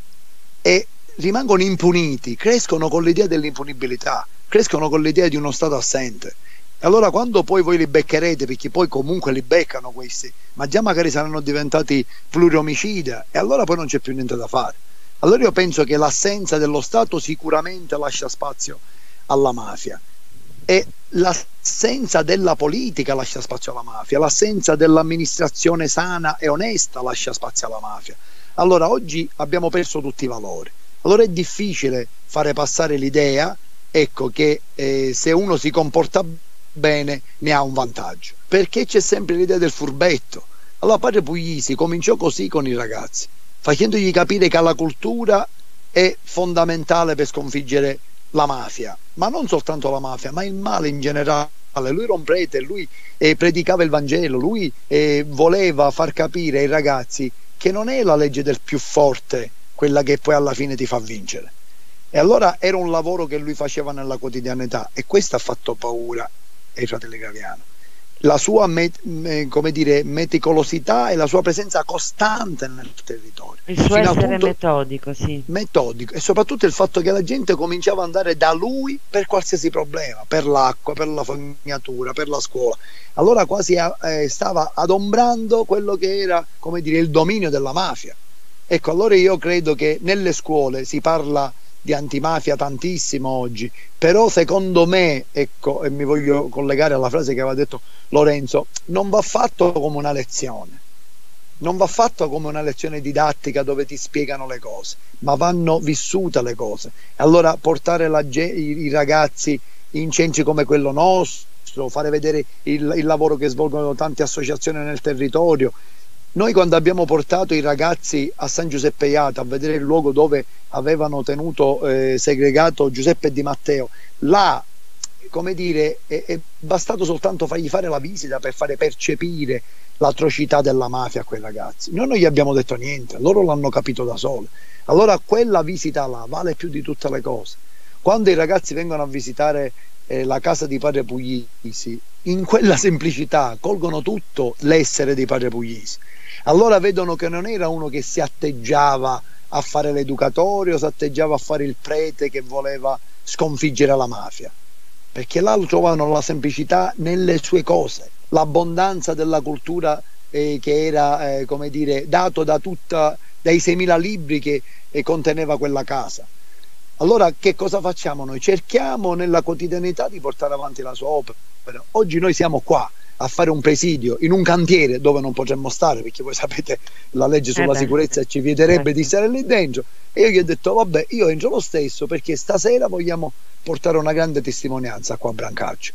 e rimangono impuniti, crescono con l'idea dell'impunibilità, crescono con l'idea di uno Stato assente. E allora quando poi voi li beccherete, perché poi comunque li beccano questi, ma già magari saranno diventati pluriomicida, e allora poi non c'è più niente da fare. Allora io penso che l'assenza dello Stato sicuramente lascia spazio alla mafia, e l'assenza della politica lascia spazio alla mafia, l'assenza dell'amministrazione sana e onesta lascia spazio alla mafia. Allora oggi abbiamo perso tutti i valori. Allora è difficile fare passare l'idea, ecco, che eh, se uno si comporta bene ne ha un vantaggio, perché c'è sempre l'idea del furbetto. Allora padre Puglisi cominciò così con i ragazzi, facendogli capire che la cultura è fondamentale per sconfiggere la mafia, ma non soltanto la mafia, ma il male in generale. Lui era un prete, lui eh, predicava il Vangelo, lui eh, voleva far capire ai ragazzi che non è la legge del più forte quella che poi alla fine ti fa vincere. E allora era un lavoro che lui faceva nella quotidianità, e questo ha fatto paura ai fratelli Graviano. La sua met, come dire, meticolosità e la sua presenza costante nel territorio, Il suo fino al essere punto metodico, sì. metodico, e soprattutto il fatto che la gente cominciava ad andare da lui per qualsiasi problema, per l'acqua, per la fognatura, per la scuola. Allora quasi eh, stava adombrando quello che era, come dire, il dominio della mafia. Ecco, allora io credo che nelle scuole si parla di antimafia tantissimo oggi, però secondo me, ecco, e mi voglio collegare alla frase che aveva detto Lorenzo, non va fatto come una lezione, non va fatto come una lezione didattica dove ti spiegano le cose, ma vanno vissute le cose. Allora portare la, i, i ragazzi in centri come quello nostro, fare vedere il, il lavoro che svolgono tante associazioni nel territorio. Noi quando abbiamo portato i ragazzi a San Giuseppe Jato a vedere il luogo dove avevano tenuto eh, segregato Giuseppe Di Matteo, là, come dire, è, è bastato soltanto fargli fare la visita per fare percepire l'atrocità della mafia a quei ragazzi. Noi non gli abbiamo detto niente, loro l'hanno capito da soli. Allora quella visita là vale più di tutte le cose. Quando i ragazzi vengono a visitare eh, la casa di padre Puglisi, in quella semplicità colgono tutto l'essere di padre Puglisi. Allora vedono che non era uno che si atteggiava a fare l'educatore o si atteggiava a fare il prete che voleva sconfiggere la mafia, perché là trovano la semplicità nelle sue cose, l'abbondanza della cultura eh, che era eh, come dire, dato da tutta, dai seimila libri che eh, conteneva quella casa. Allora che cosa facciamo noi? Cerchiamo nella quotidianità di portare avanti la sua opera. Oggi noi siamo qua a fare un presidio in un cantiere dove non potremmo stare, perché voi sapete la legge sulla eh beh, sicurezza ci vieterebbe di stare lì dentro, e io gli ho detto vabbè, io entro lo stesso perché stasera vogliamo portare una grande testimonianza qua a Brancaccio.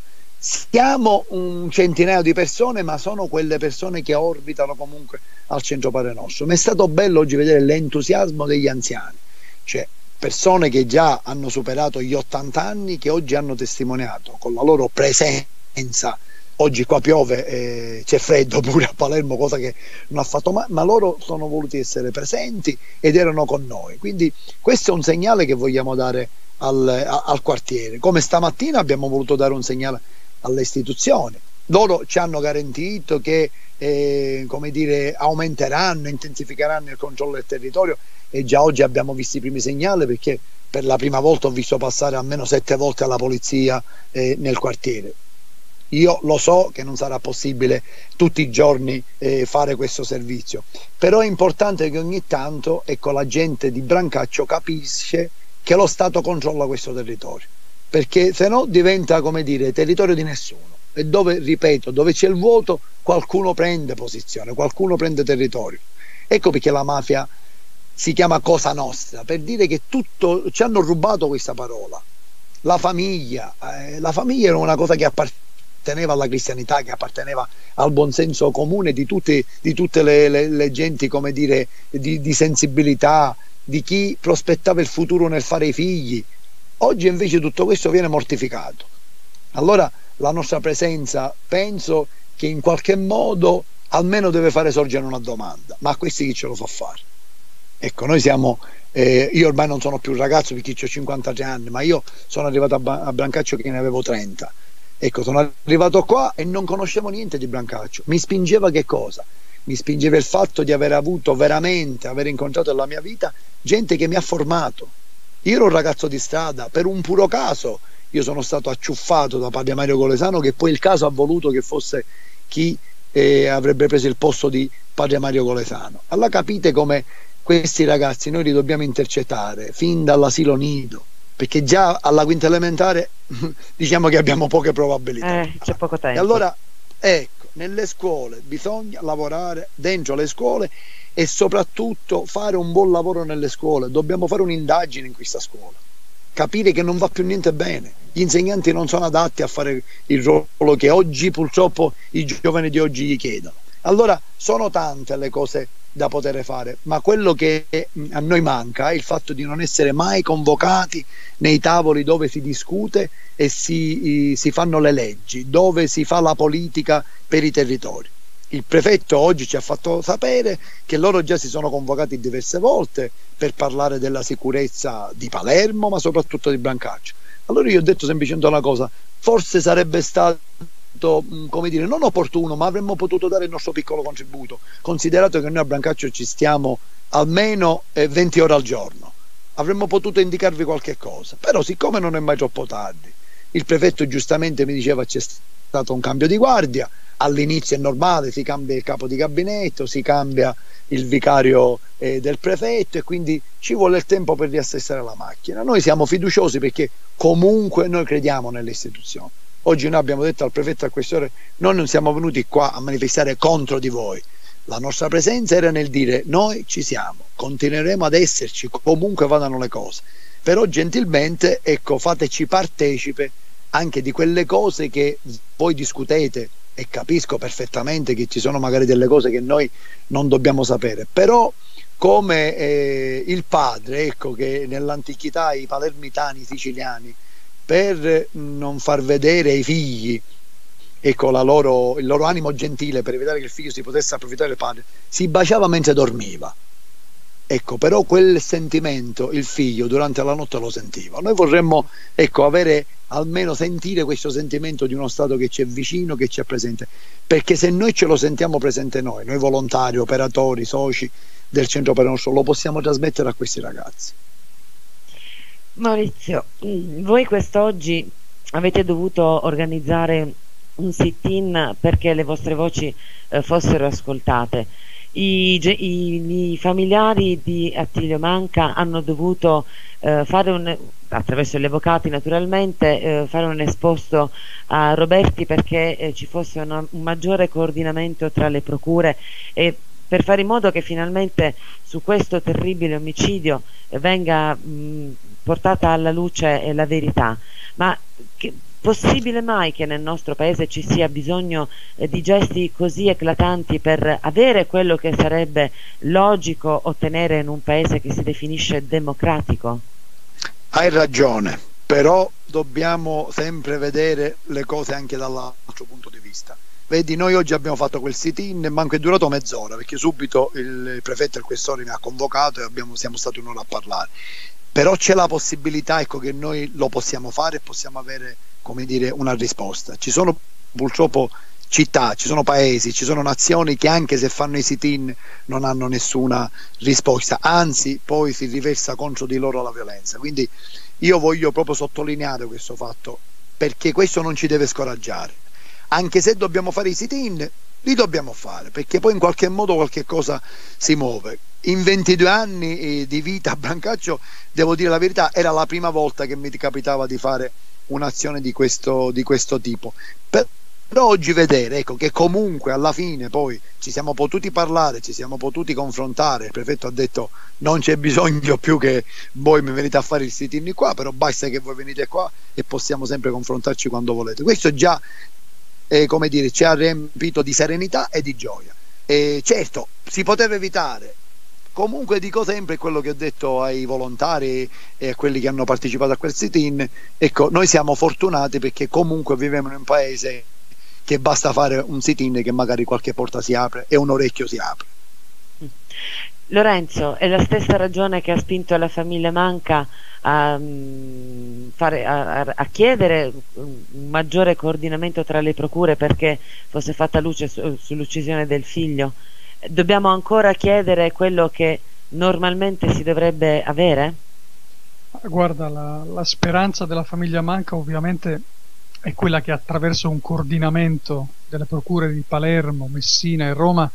Siamo un centinaio di persone, ma sono quelle persone che orbitano comunque al centro Padre Nostro. Mi è stato bello oggi vedere l'entusiasmo degli anziani, cioè persone che già hanno superato gli ottanta anni, che oggi hanno testimoniato con la loro presenza oggi qua piove, eh, c'è freddo pure a Palermo, cosa che non ha fatto mai, ma loro sono voluti essere presenti ed erano con noi, quindi questo è un segnale che vogliamo dare al, a, al quartiere, come stamattina abbiamo voluto dare un segnale alle istituzioni. Loro ci hanno garantito che eh, come dire, aumenteranno, intensificheranno il controllo del territorio, e già oggi abbiamo visto i primi segnali, perché per la prima volta ho visto passare almeno sette volte la polizia eh, nel quartiere. Io lo so che non sarà possibile tutti i giorni eh, fare questo servizio, però è importante che ogni tanto, ecco, la gente di Brancaccio capisce che lo Stato controlla questo territorio, perché se no diventa, come dire, territorio di nessuno, e dove, ripeto, dove c'è il vuoto qualcuno prende posizione, qualcuno prende territorio. Ecco perché la mafia si chiama Cosa Nostra, per dire che tutto, ci hanno rubato questa parola. La famiglia, eh, la famiglia era una cosa che apparteneva alla cristianità, che apparteneva al buonsenso comune di tutte, di tutte le, le, le genti, come dire, di, di sensibilità, di chi prospettava il futuro nel fare i figli. Oggi invece tutto questo viene mortificato. Allora la nostra presenza, penso che in qualche modo almeno deve fare sorgere una domanda: ma a questi chi ce lo fa fare? Ecco, noi siamo, eh, io ormai non sono più un ragazzo perché ho cinquantatré anni, ma io sono arrivato a, a Brancaccio che ne avevo trenta. Ecco, sono arrivato qua e non conoscevo niente di Brancaccio. Mi spingeva che cosa? Mi spingeva il fatto di aver avuto veramente, aver incontrato nella mia vita gente che mi ha formato. Io ero un ragazzo di strada, per un puro caso io sono stato acciuffato da padre Mario Golesano, che poi il caso ha voluto che fosse chi eh, avrebbe preso il posto di padre Mario Golesano. Allora capite come questi ragazzi noi li dobbiamo intercettare fin dall'asilo nido, perché già alla quinta elementare diciamo che abbiamo poche probabilità. Eh, c'è poco tempo. E allora, ecco, nelle scuole bisogna lavorare dentro le scuole e soprattutto fare un buon lavoro nelle scuole. Dobbiamo fare un'indagine in questa scuola, capire che non va più niente bene. Gli insegnanti non sono adatti a fare il ruolo che oggi purtroppo i giovani di oggi gli chiedono. Allora sono tante le cose da poter fare, ma quello che a noi manca è il fatto di non essere mai convocati nei tavoli dove si discute e si, si fanno le leggi, dove si fa la politica per i territori. Il prefetto oggi ci ha fatto sapere che loro già si sono convocati diverse volte per parlare della sicurezza di Palermo, ma soprattutto di Brancaccio. Allora io ho detto semplicemente una cosa: forse sarebbe stato, come dire, non opportuno, ma avremmo potuto dare il nostro piccolo contributo, considerato che noi a Brancaccio ci stiamo almeno eh, venti ore al giorno. Avremmo potuto indicarvi qualche cosa, però siccome non è mai troppo tardi, il prefetto giustamente mi diceva c'è stato un cambio di guardia, all'inizio è normale, si cambia il capo di gabinetto, si cambia il vicario eh, del prefetto, e quindi ci vuole il tempo per riassestare la macchina. Noi siamo fiduciosi perché comunque noi crediamo nelle istituzioni. Oggi noi abbiamo detto al prefetto e al questore: noi non siamo venuti qua a manifestare contro di voi, la nostra presenza era nel dire noi ci siamo, continueremo ad esserci comunque vadano le cose, però gentilmente, ecco, fateci partecipe anche di quelle cose che voi discutete, e capisco perfettamente che ci sono magari delle cose che noi non dobbiamo sapere, però come eh, il padre, ecco, che nell'antichità i palermitani, i siciliani, per non far vedere ai figli, ecco, la loro, il loro animo gentile, per evitare che il figlio si potesse approfittare del padre, si baciava mentre dormiva. Ecco, però quel sentimento il figlio durante la notte lo sentiva. Noi vorremmo, ecco, avere, almeno sentire questo sentimento di uno Stato che ci è vicino, che ci è presente, perché se noi ce lo sentiamo presente noi, noi volontari, operatori, soci del Centro per il Nostro, lo possiamo trasmettere a questi ragazzi. Maurizio, voi quest'oggi avete dovuto organizzare un sit-in perché le vostre voci eh, fossero ascoltate. I, i, i familiari di Attilio Manca hanno dovuto eh, fare un, attraverso gli avvocati naturalmente, eh, fare un esposto a Roberti perché eh, ci fosse una, un maggiore coordinamento tra le procure e per fare in modo che finalmente su questo terribile omicidio eh, venga mh, portata alla luce la verità. Ma che, possibile mai che nel nostro paese ci sia bisogno eh, di gesti così eclatanti per avere quello che sarebbe logico ottenere in un paese che si definisce democratico? Hai ragione, però dobbiamo sempre vedere le cose anche dall'altro punto di vista. Vedi, noi oggi abbiamo fatto quel sit-in, manco è durato mezz'ora, perché subito il prefetto e il questore mi ha convocato e abbiamo, siamo stati un'ora a parlare. Però c'è la possibilità, ecco, che noi lo possiamo fare e possiamo avere, come dire, una risposta. Ci sono purtroppo città, ci sono paesi, ci sono nazioni che anche se fanno i sit-in non hanno nessuna risposta, anzi poi si riversa contro di loro la violenza. Quindi io voglio proprio sottolineare questo fatto, perché questo non ci deve scoraggiare. Anche se dobbiamo fare i sit-in, li dobbiamo fare, perché poi in qualche modo qualche cosa si muove. In ventidue anni di vita a Brancaccio, devo dire la verità, era la prima volta che mi capitava di fare un'azione di questo, di questo tipo. Per Però oggi vedere, ecco, che comunque alla fine poi ci siamo potuti parlare, ci siamo potuti confrontare, il prefetto ha detto non c'è bisogno più che voi mi venite a fare il sit-in qua, però basta che voi venite qua e possiamo sempre confrontarci quando volete. Questo già, eh, come dire, ci ha riempito di serenità e di gioia. E certo, si poteva evitare. Comunque dico sempre quello che ho detto ai volontari e a quelli che hanno partecipato a quel sit-in, ecco, noi siamo fortunati perché comunque viviamo in un paese che basta fare un sit-in che magari qualche porta si apre e un orecchio si apre. Lorenzo, è la stessa ragione che ha spinto la famiglia Manca a, fare, a, a chiedere un maggiore coordinamento tra le procure perché fosse fatta luce su, sull'uccisione del figlio? Dobbiamo ancora chiedere quello che normalmente si dovrebbe avere? Guarda, la, la speranza della famiglia Manca ovviamente è quella che attraverso un coordinamento delle procure di Palermo, Messina e Roma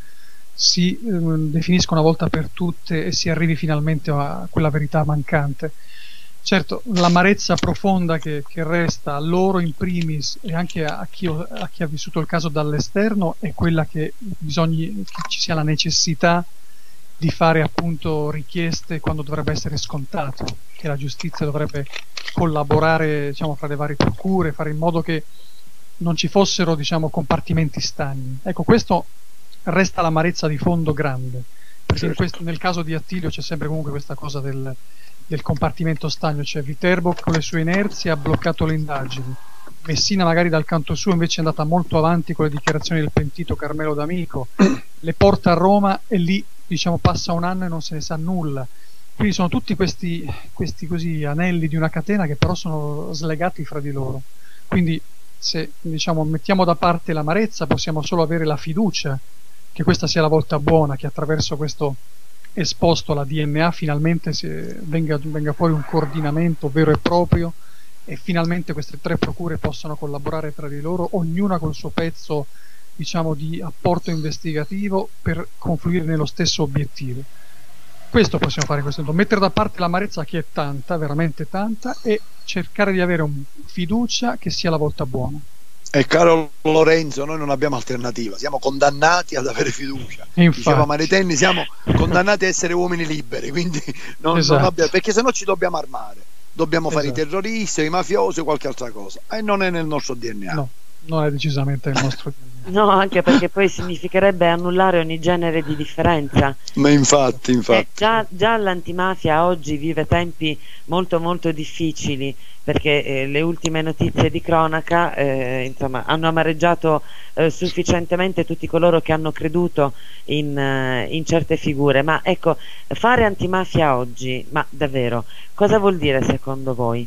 si eh, definisca una volta per tutte e si arrivi finalmente a quella verità mancante. Certo, l'amarezza profonda che, che resta a loro in primis e anche a chi, a chi ha vissuto il caso dall'esterno è quella che bisogna, che ci sia la necessità di fare appunto richieste quando dovrebbe essere scontato, che la giustizia dovrebbe collaborare, diciamo, fra le varie procure, fare in modo che non ci fossero, diciamo, compartimenti stagni. Ecco, questo resta l'amarezza di fondo grande, perché in questo, nel caso di Attilio c'è sempre comunque questa cosa del, del compartimento stagno, cioè Viterbo con le sue inerzie ha bloccato le indagini, Messina magari dal canto suo invece è andata molto avanti con le dichiarazioni del pentito Carmelo D'Amico, le porta a Roma e lì, diciamo, passa un anno e non se ne sa nulla. Quindi sono tutti questi, questi così anelli di una catena che però sono slegati fra di loro. Quindi se, diciamo, mettiamo da parte l'amarezza, possiamo solo avere la fiducia che questa sia la volta buona, che attraverso questo esposto alla D N A finalmente si, venga, venga fuori un coordinamento vero e proprio e finalmente queste tre procure possano collaborare tra di loro, ognuna col suo pezzo, diciamo, di apporto investigativo per confluire nello stesso obiettivo. Questo possiamo fare in questo momento, mettere da parte l'amarezza che è tanta, veramente tanta, e cercare di avere un fiducia che sia la volta buona. E caro Lorenzo, noi non abbiamo alternativa, siamo condannati ad avere fiducia. Diceva Maritelli, siamo condannati a essere uomini liberi, quindi non, esatto. non abbiamo, perché sennò ci dobbiamo armare, dobbiamo fare esatto. i terroristi, i mafiosi o qualche altra cosa, e non è nel nostro D N A. No, non è decisamente il nostro D N A. No, anche perché poi significherebbe annullare ogni genere di differenza. Ma infatti, infatti. Eh, già, già l'antimafia oggi vive tempi molto molto difficili, perché eh, le ultime notizie di cronaca eh, insomma, hanno amareggiato eh, sufficientemente tutti coloro che hanno creduto in, eh, in certe figure. Ma ecco, fare antimafia oggi, ma davvero, cosa vuol dire secondo voi?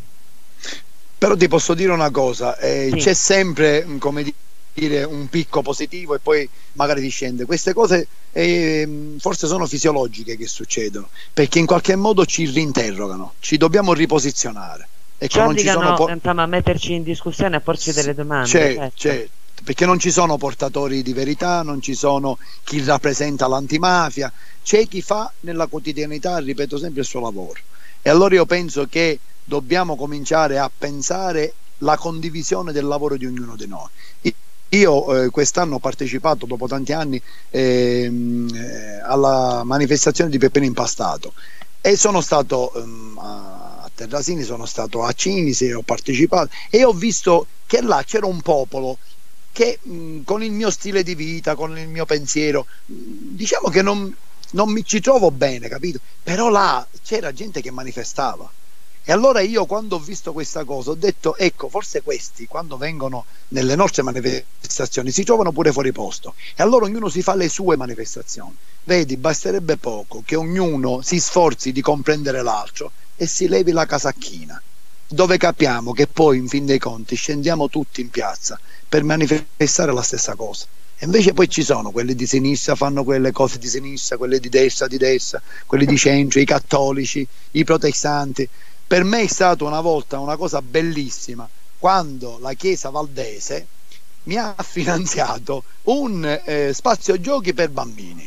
Però ti posso dire una cosa, eh, sì. c'è sempre, come dire, un picco positivo e poi magari discende. Queste cose eh, forse sono fisiologiche che succedono, perché in qualche modo ci rinterrogano, ci dobbiamo riposizionare. Ci obbligano a metterci in discussione, a porci delle domande. C'è, certo. c'è, perché non ci sono portatori di verità, non ci sono chi rappresenta l'antimafia, c'è chi fa nella quotidianità, ripeto sempre, il suo lavoro. E allora io penso che dobbiamo cominciare a pensare la condivisione del lavoro di ognuno di noi. Io eh, quest'anno ho partecipato dopo tanti anni ehm, eh, alla manifestazione di Peppino Impastato e sono stato ehm, a Terrasini, sono stato a Cinisi, ho partecipato e ho visto che là c'era un popolo che mh, con il mio stile di vita, con il mio pensiero, mh, diciamo che non, non mi ci trovo bene, capito? Però là c'era gente che manifestava E allora io, quando ho visto questa cosa, ho detto, ecco, forse questi quando vengono nelle nostre manifestazioni si trovano pure fuori posto, e allora ognuno si fa le sue manifestazioni. Vedi, basterebbe poco che ognuno si sforzi di comprendere l'altro e si levi la casacchina, dove capiamo che poi in fin dei conti scendiamo tutti in piazza per manifestare la stessa cosa. E invece poi ci sono quelli di sinistra, fanno quelle cose di sinistra, quelli di destra di destra, quelli di centro, i cattolici, i protestanti. Per me è stata una volta una cosa bellissima quando la Chiesa Valdese mi ha finanziato un eh, spazio giochi per bambini,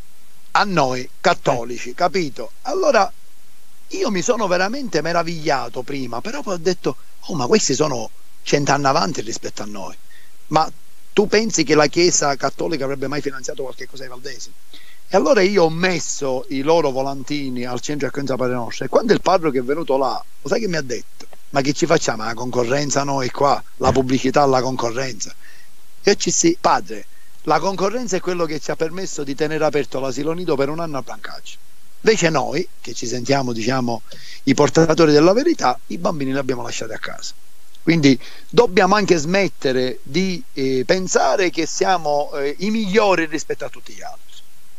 a noi cattolici, capito? Allora io mi sono veramente meravigliato prima, però poi ho detto, oh, ma questi sono cent'anni avanti rispetto a noi. Ma tu pensi che la Chiesa cattolica avrebbe mai finanziato qualche cosa ai valdesi? E allora io ho messo i loro volantini al centro di accoglienza Padre Nostro, e quando il parroco è venuto là, lo sai che mi ha detto? Ma che ci facciamo? La concorrenza noi qua, la pubblicità alla concorrenza. Io ci sì, padre, la concorrenza è quello che ci ha permesso di tenere aperto l'asilo nido per un anno a Brancaccio. Invece noi, che ci sentiamo, diciamo, i portatori della verità, i bambini li abbiamo lasciati a casa. Quindi dobbiamo anche smettere di eh, pensare che siamo eh, i migliori rispetto a tutti gli altri.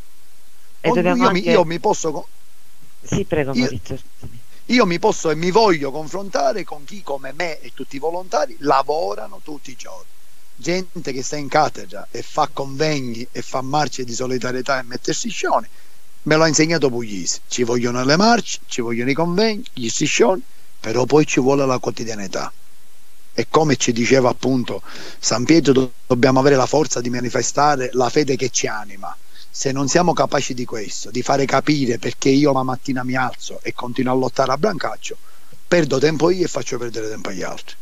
E io, anche... mi, io mi posso sì, prego, Maurizio. Io, io mi posso e mi voglio confrontare con chi come me e tutti i volontari lavorano tutti i giorni, gente che sta in cattedra e fa convegni e fa marce di solidarietà e mette striscioni. Me l'ha insegnato Puglisi, ci vogliono le marce, ci vogliono i convegni, gli striscioni, però poi ci vuole la quotidianità. E come ci diceva appunto San Pietro, dobbiamo avere la forza di manifestare la fede che ci anima. Se non siamo capaci di questo, di fare capire perché io la mattina mi alzo e continuo a lottare a Brancaccio, perdo tempo io e faccio perdere tempo agli altri.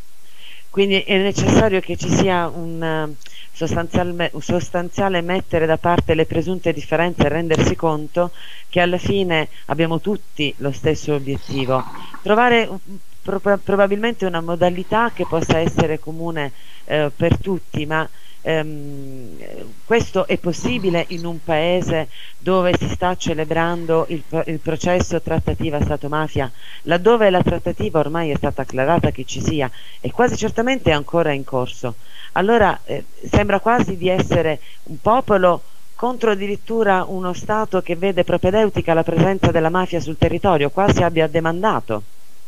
Quindi è necessario che ci sia un sostanziale, un sostanziale mettere da parte le presunte differenze e rendersi conto che alla fine abbiamo tutti lo stesso obiettivo. Trovare pro probabilmente una modalità che possa essere comune eh, per tutti, ma ehm, questo è possibile in un paese dove si sta celebrando il, il processo trattativa Stato-mafia, laddove la trattativa ormai è stata acclarata che ci sia e quasi certamente è ancora in corso. Allora eh, sembra quasi di essere un popolo contro addirittura uno Stato che vede propedeutica la presenza della mafia sul territorio, quasi abbia demandato.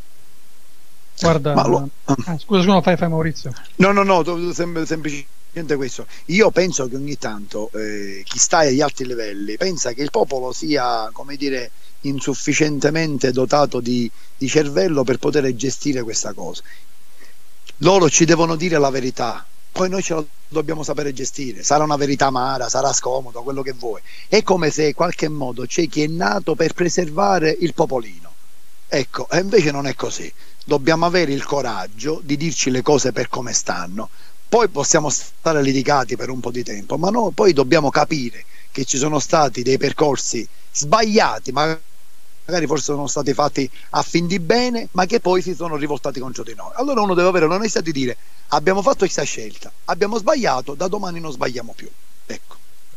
Guarda, lo... ah, scusa, scusa, fai, fai Maurizio. No, no, no, sem semplicemente questo. Io penso che ogni tanto eh, chi sta agli alti livelli pensa che il popolo sia, come dire, insufficientemente dotato di, di cervello per poter gestire questa cosa. Loro ci devono dire la verità, poi noi ce la dobbiamo sapere gestire. Sarà una verità amara, sarà scomodo, quello che vuoi. È come se in qualche modo c'è chi è nato per preservare il popolino. Ecco, e invece non è così. Dobbiamo avere il coraggio di dirci le cose per come stanno. Poi possiamo stare litigati per un po' di tempo, ma no, poi dobbiamo capire che ci sono stati dei percorsi sbagliati, ma magari forse sono stati fatti a fin di bene, ma che poi si sono rivoltati contro di noi. Allora uno deve avere l'onestà di dire: abbiamo fatto questa scelta, abbiamo sbagliato, da domani non sbagliamo più. Ecco.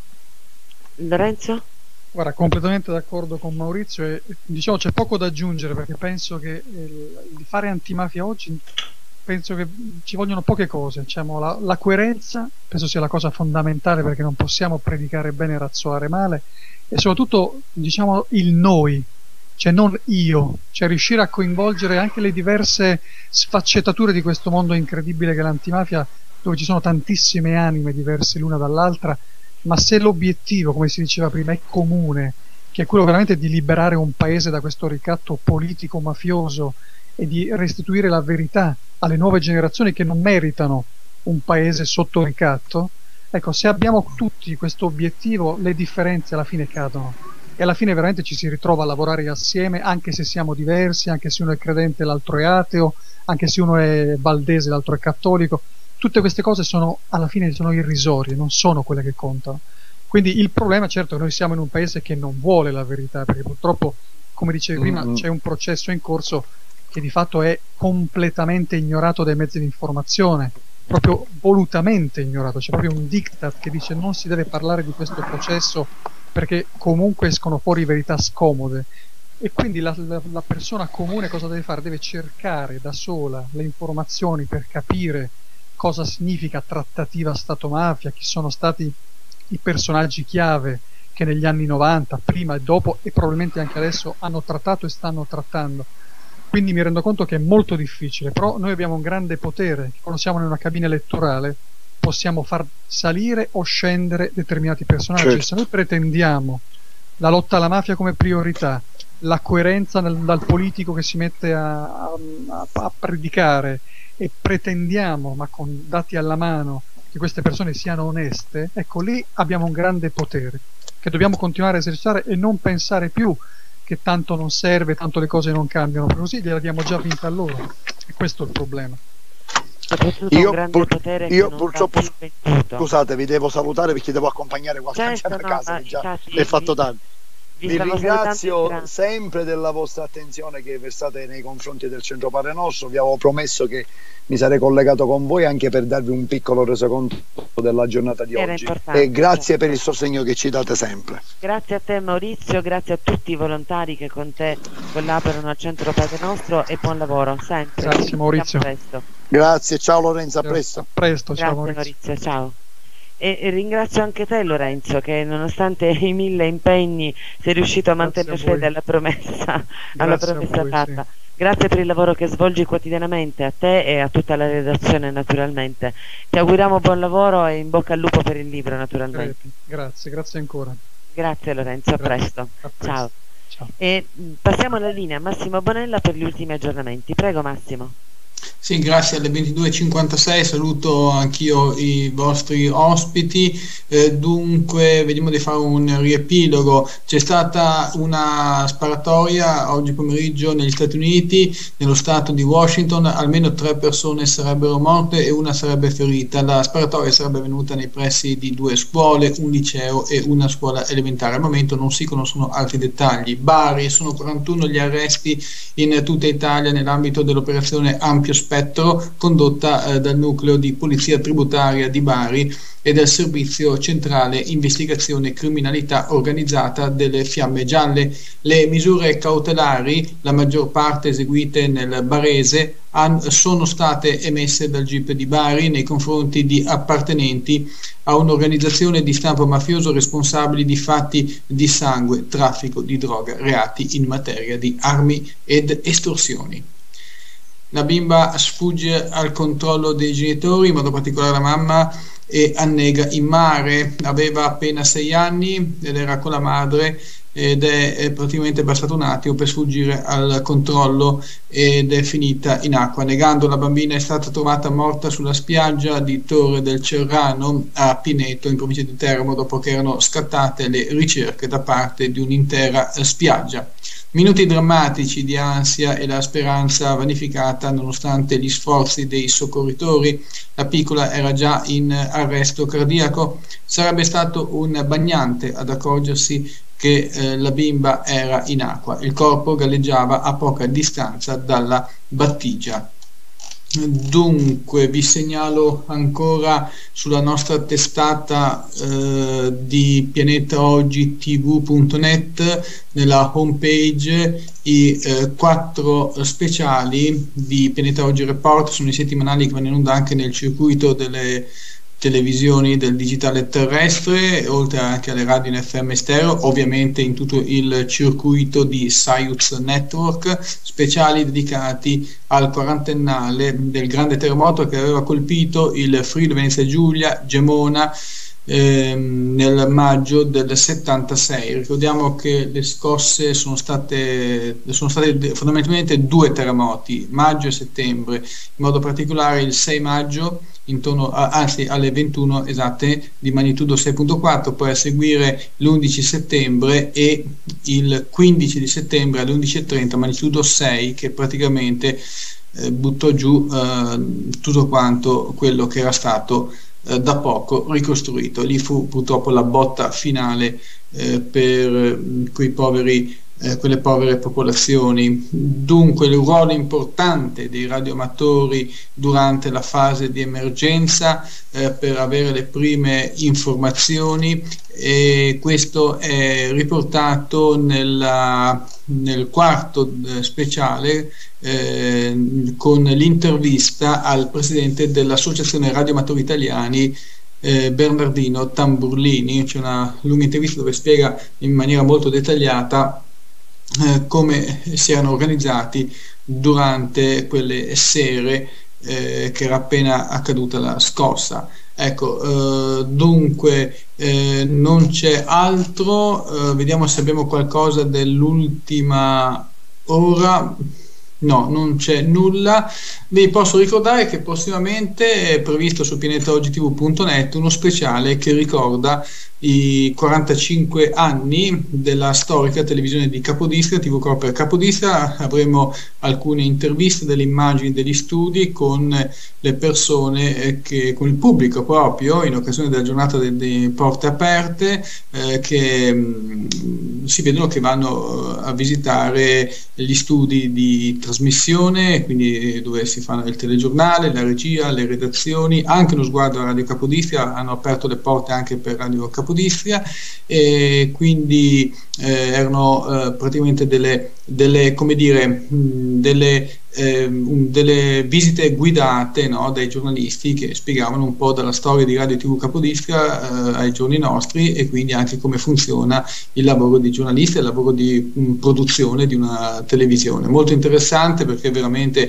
Lorenzo? Guarda, completamente d'accordo con Maurizio e diciamo c'è poco da aggiungere, perché penso che il, il fare antimafia oggi, penso che ci vogliono poche cose. Diciamo, la, la coerenza penso sia la cosa fondamentale, perché non possiamo predicare bene e razzoare male, e soprattutto diciamo il noi, cioè non io, cioè riuscire a coinvolgere anche le diverse sfaccettature di questo mondo incredibile che è l'antimafia, dove ci sono tantissime anime diverse l'una dall'altra. Ma se l'obiettivo, come si diceva prima, è comune, che è quello veramente di liberare un paese da questo ricatto politico mafioso e di restituire la verità alle nuove generazioni che non meritano un paese sotto ricatto, ecco, se abbiamo tutti questo obiettivo, le differenze alla fine cadono e alla fine veramente ci si ritrova a lavorare assieme, anche se siamo diversi, anche se uno è credente e l'altro è ateo, anche se uno è valdese e l'altro è cattolico. Tutte queste cose sono, alla fine sono irrisorie, non sono quelle che contano. Quindi il problema, certo, noi siamo in un paese che non vuole la verità, perché purtroppo, come dicevi prima, mm-hmm. c'è un processo in corso che di fatto è completamente ignorato dai mezzi di informazione, proprio volutamente ignorato. C'è proprio un diktat che dice non si deve parlare di questo processo perché comunque escono fuori verità scomode. E quindi la, la, la persona comune cosa deve fare? Deve cercare da sola le informazioni per capire cosa significa trattativa Stato-mafia, chi sono stati i personaggi chiave che negli anni novanta, prima e dopo, e probabilmente anche adesso, hanno trattato e stanno trattando. Quindi mi rendo conto che è molto difficile, però noi abbiamo un grande potere. Quando siamo in una cabina elettorale possiamo far salire o scendere determinati personaggi. Certo. Se noi pretendiamo la lotta alla mafia come priorità, la coerenza nel, dal politico che si mette a, a, a predicare, e pretendiamo, ma con dati alla mano, che queste persone siano oneste, ecco, lì abbiamo un grande potere che dobbiamo continuare a esercitare e non pensare più che tanto non serve, tanto le cose non cambiano, perché così gliel'abbiamo già vinta a loro, e questo è il problema. Io, pur, io purtroppo, scusate, vi devo salutare perché devo accompagnare qualche certo, a no, casa, che già infatti, è fatto tanto. Vi, vi ringrazio salutando. sempre della vostra attenzione che versate nei confronti del Centro Padre Nostro. Vi avevo promesso che mi sarei collegato con voi anche per darvi un piccolo resoconto della giornata di Era oggi, importante, e grazie certo. per il sostegno che ci date sempre. Grazie a te Maurizio, grazie a tutti i volontari che con te collaborano al Centro Padre Nostro, e buon lavoro sempre. Grazie Maurizio. Presto. Grazie, ciao Lorenzo, a presto. A presto, ciao Grazie Maurizio. Maurizio, ciao. E, e ringrazio anche te Lorenzo, che nonostante i mille impegni sei riuscito a mantenere fede alla promessa, alla promessa voi, fatta. sì. Grazie per il lavoro che svolgi quotidianamente, a te e a tutta la redazione naturalmente. Ti auguriamo buon lavoro e in bocca al lupo per il libro naturalmente. Grazie, grazie ancora. Grazie Lorenzo, a Grazie. presto. A presto. Ciao. Ciao. E mh, passiamo alla linea a Massimo Bonella per gli ultimi aggiornamenti. Prego Massimo. Sì, grazie. Alle ventidue e cinquantasei saluto anch'io i vostri ospiti. Eh, dunque, vediamo di fare un riepilogo. C'è stata una sparatoria oggi pomeriggio negli Stati Uniti, nello stato di Washington. Almeno tre persone sarebbero morte e una sarebbe ferita. La sparatoria sarebbe avvenuta nei pressi di due scuole, un liceo e una scuola elementare. Al momento non si conoscono altri dettagli. Bari, sono quarantuno gli arresti in tutta Italia nell'ambito dell'operazione Ampio Spettro, condotta eh, dal nucleo di polizia tributaria di Bari e del servizio centrale investigazione criminalità organizzata delle Fiamme Gialle. Le misure cautelari, la maggior parte eseguite nel barese, han, sono state emesse dal G I P di Bari nei confronti di appartenenti a un'organizzazione di stampo mafioso responsabili di fatti di sangue, traffico di droga, reati in materia di armi ed estorsioni. La bimba sfugge al controllo dei genitori, in modo particolare la mamma, e annega in mare. Aveva appena sei anni ed era con la madre, ed è, è praticamente bastato un attimo per sfuggire al controllo ed è finita in acqua. Negando, la bambina è stata trovata morta sulla spiaggia di Torre del Cerrano a Pineto, in provincia di Teramo, dopo che erano scattate le ricerche da parte di un'intera spiaggia. Minuti drammatici di ansia e la speranza vanificata nonostante gli sforzi dei soccorritori. La piccola era già in arresto cardiaco. Sarebbe stato un bagnante ad accorgersi che eh, la bimba era in acqua. Il corpo galleggiava a poca distanza dalla battigia. Dunque vi segnalo ancora sulla nostra testata eh, di pianeta oggi t v punto net, nella homepage, i eh, quattro speciali di Pianeta Oggi Report. Sono i settimanali che vanno in onda anche nel circuito delle televisioni del digitale terrestre, oltre anche alle radio in F M stereo, ovviamente in tutto il circuito di Science Network, speciali dedicati al quarantennale del grande terremoto che aveva colpito il Friuli Venezia Giulia, Gemona, ehm, nel maggio del settantasei. Ricordiamo che le scosse sono state, sono state fondamentalmente due terremoti, maggio e settembre, in modo particolare il sei maggio intorno a, anzi alle ventuno esatte, di magnitudo sei virgola quattro, poi a seguire l'undici settembre e il quindici di settembre alle undici e trenta magnitudo sei, che praticamente eh, buttò giù eh, tutto quanto quello che era stato eh, da poco ricostruito. Lì fu purtroppo la botta finale eh, per quei poveri eh, quelle povere popolazioni. Dunque il ruolo importante dei radioamatori durante la fase di emergenza eh, per avere le prime informazioni, e questo è riportato nella, nel quarto eh, speciale eh, con l'intervista al presidente dell'Associazione Radioamatori Italiani, eh, Bernardino Tamburlini. C'è una lunga intervista dove spiega in maniera molto dettagliata eh, come si erano organizzati durante quelle sere eh, che era appena accaduta la scossa. Ecco, eh, dunque eh, non c'è altro, eh, vediamo se abbiamo qualcosa dell'ultima ora. No, non c'è nulla. Vi posso ricordare che prossimamente è previsto su pianeta oggi tivù punto net uno speciale che ricorda i quarantacinque anni della storica televisione di Capodistria, T V Corp per Capodistria. Avremo alcune interviste, delle immagini, degli studi con le persone, che, con il pubblico proprio, in occasione della giornata delle porte aperte, eh, che mh, si vedono che vanno a visitare gli studi di trasmissione, quindi dove si fanno il telegiornale, la regia, le redazioni, anche uno sguardo a Radio Capodistria. Hanno aperto le porte anche per Radio Capodistria, e quindi eh, erano eh, praticamente delle, delle, come dire, mh, delle, eh, um, delle visite guidate, no, dai giornalisti che spiegavano un po' dalla storia di Radio tivù Capodistria eh, ai giorni nostri, e quindi anche come funziona il lavoro di giornalisti, il lavoro di mh, produzione di una televisione. Molto interessante, perché veramente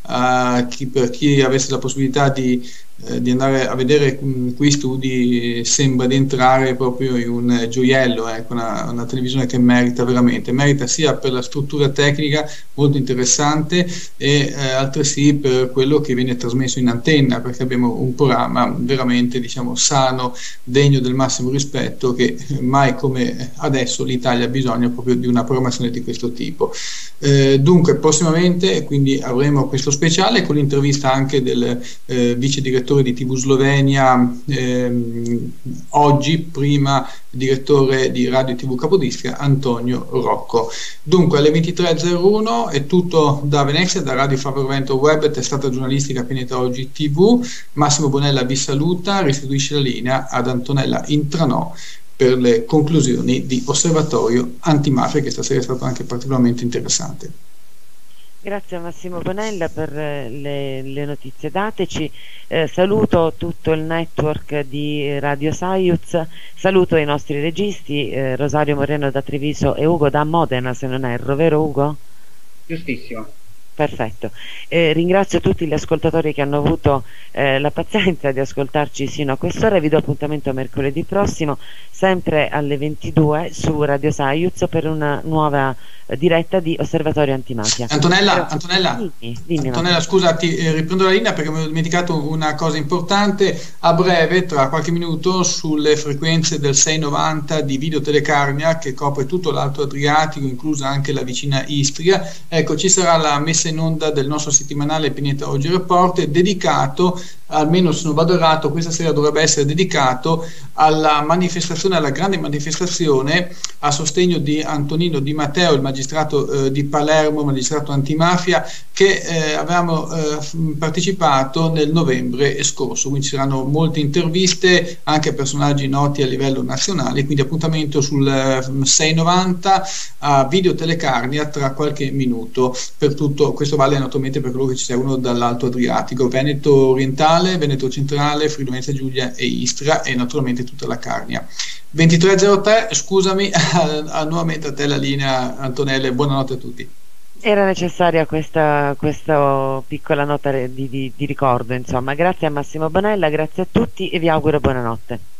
uh, chi, per chi avesse la possibilità di Eh, di andare a vedere mh, quei studi, sembra di entrare proprio in un gioiello, ecco, una, una televisione che merita veramente, merita sia per la struttura tecnica molto interessante, e eh, altresì per quello che viene trasmesso in antenna, perché abbiamo un programma veramente, diciamo, sano, degno del massimo rispetto, che mai come adesso l'Italia ha bisogno proprio di una programmazione di questo tipo. Eh, dunque prossimamente quindi avremo questo speciale con l'intervista anche del eh, vice direttore di T V Slovenia, ehm, oggi, prima direttore di Radio e tivù Capodistria, Antonio Rocco. Dunque alle ventitré e zero uno è tutto da Venezia, da Radio Favaro Veneto Web, testata giornalistica Pianeta Oggi tivù. Massimo Bonella vi saluta, restituisce la linea ad Antonella Intranò per le conclusioni di Osservatorio Antimafia, che stasera è stato anche particolarmente interessante. Grazie a Massimo Bonella per le, le notizie dateci. Eh, saluto tutto il network di Radio Saiuz, saluto i nostri registi, eh, Rosario Moreno da Treviso e Ugo da Modena, se non erro, vero Ugo? Giustissimo. Perfetto, eh, ringrazio tutti gli ascoltatori che hanno avuto eh, la pazienza di ascoltarci sino a quest'ora. Vi do appuntamento mercoledì prossimo, sempre alle ventidue su Radio Saiuz, per una nuova eh, diretta di Osservatorio Antimafia. Antonella, Antonella, dimmi, dimmi, Antonella scusa, ti eh, riprendo la linea perché mi ho dimenticato una cosa importante. A breve, tra qualche minuto, sulle frequenze del seicentonovanta di Video Telecarnia, che copre tutto l'Alto Adriatico, inclusa anche la vicina Istria, ecco, ci sarà la messa in onda del nostro settimanale Pianeta Oggi Report, dedicato, almeno se non vado errato, questa sera dovrebbe essere dedicato alla manifestazione, alla grande manifestazione a sostegno di Antonino Di Matteo, il magistrato eh, di Palermo, magistrato antimafia, che eh, avevamo eh, partecipato nel novembre scorso. Quindi ci saranno molte interviste anche a personaggi noti a livello nazionale, quindi appuntamento sul eh, seicentonovanta a Video Telecarnia tra qualche minuto. Per tutto questo vale naturalmente per coloro che ci seguono dall'Alto Adriatico, Veneto orientale, Veneto centrale, Friuli Venezia Giulia e Istria, e naturalmente tutta la Carnia. ventitré e zero tre, scusami, a, a nuovamente a te la linea, Antonella, e buonanotte a tutti. Era necessaria questa, questa piccola nota di, di, di ricordo, insomma. Grazie a Massimo Bonella, grazie a tutti e vi auguro buonanotte.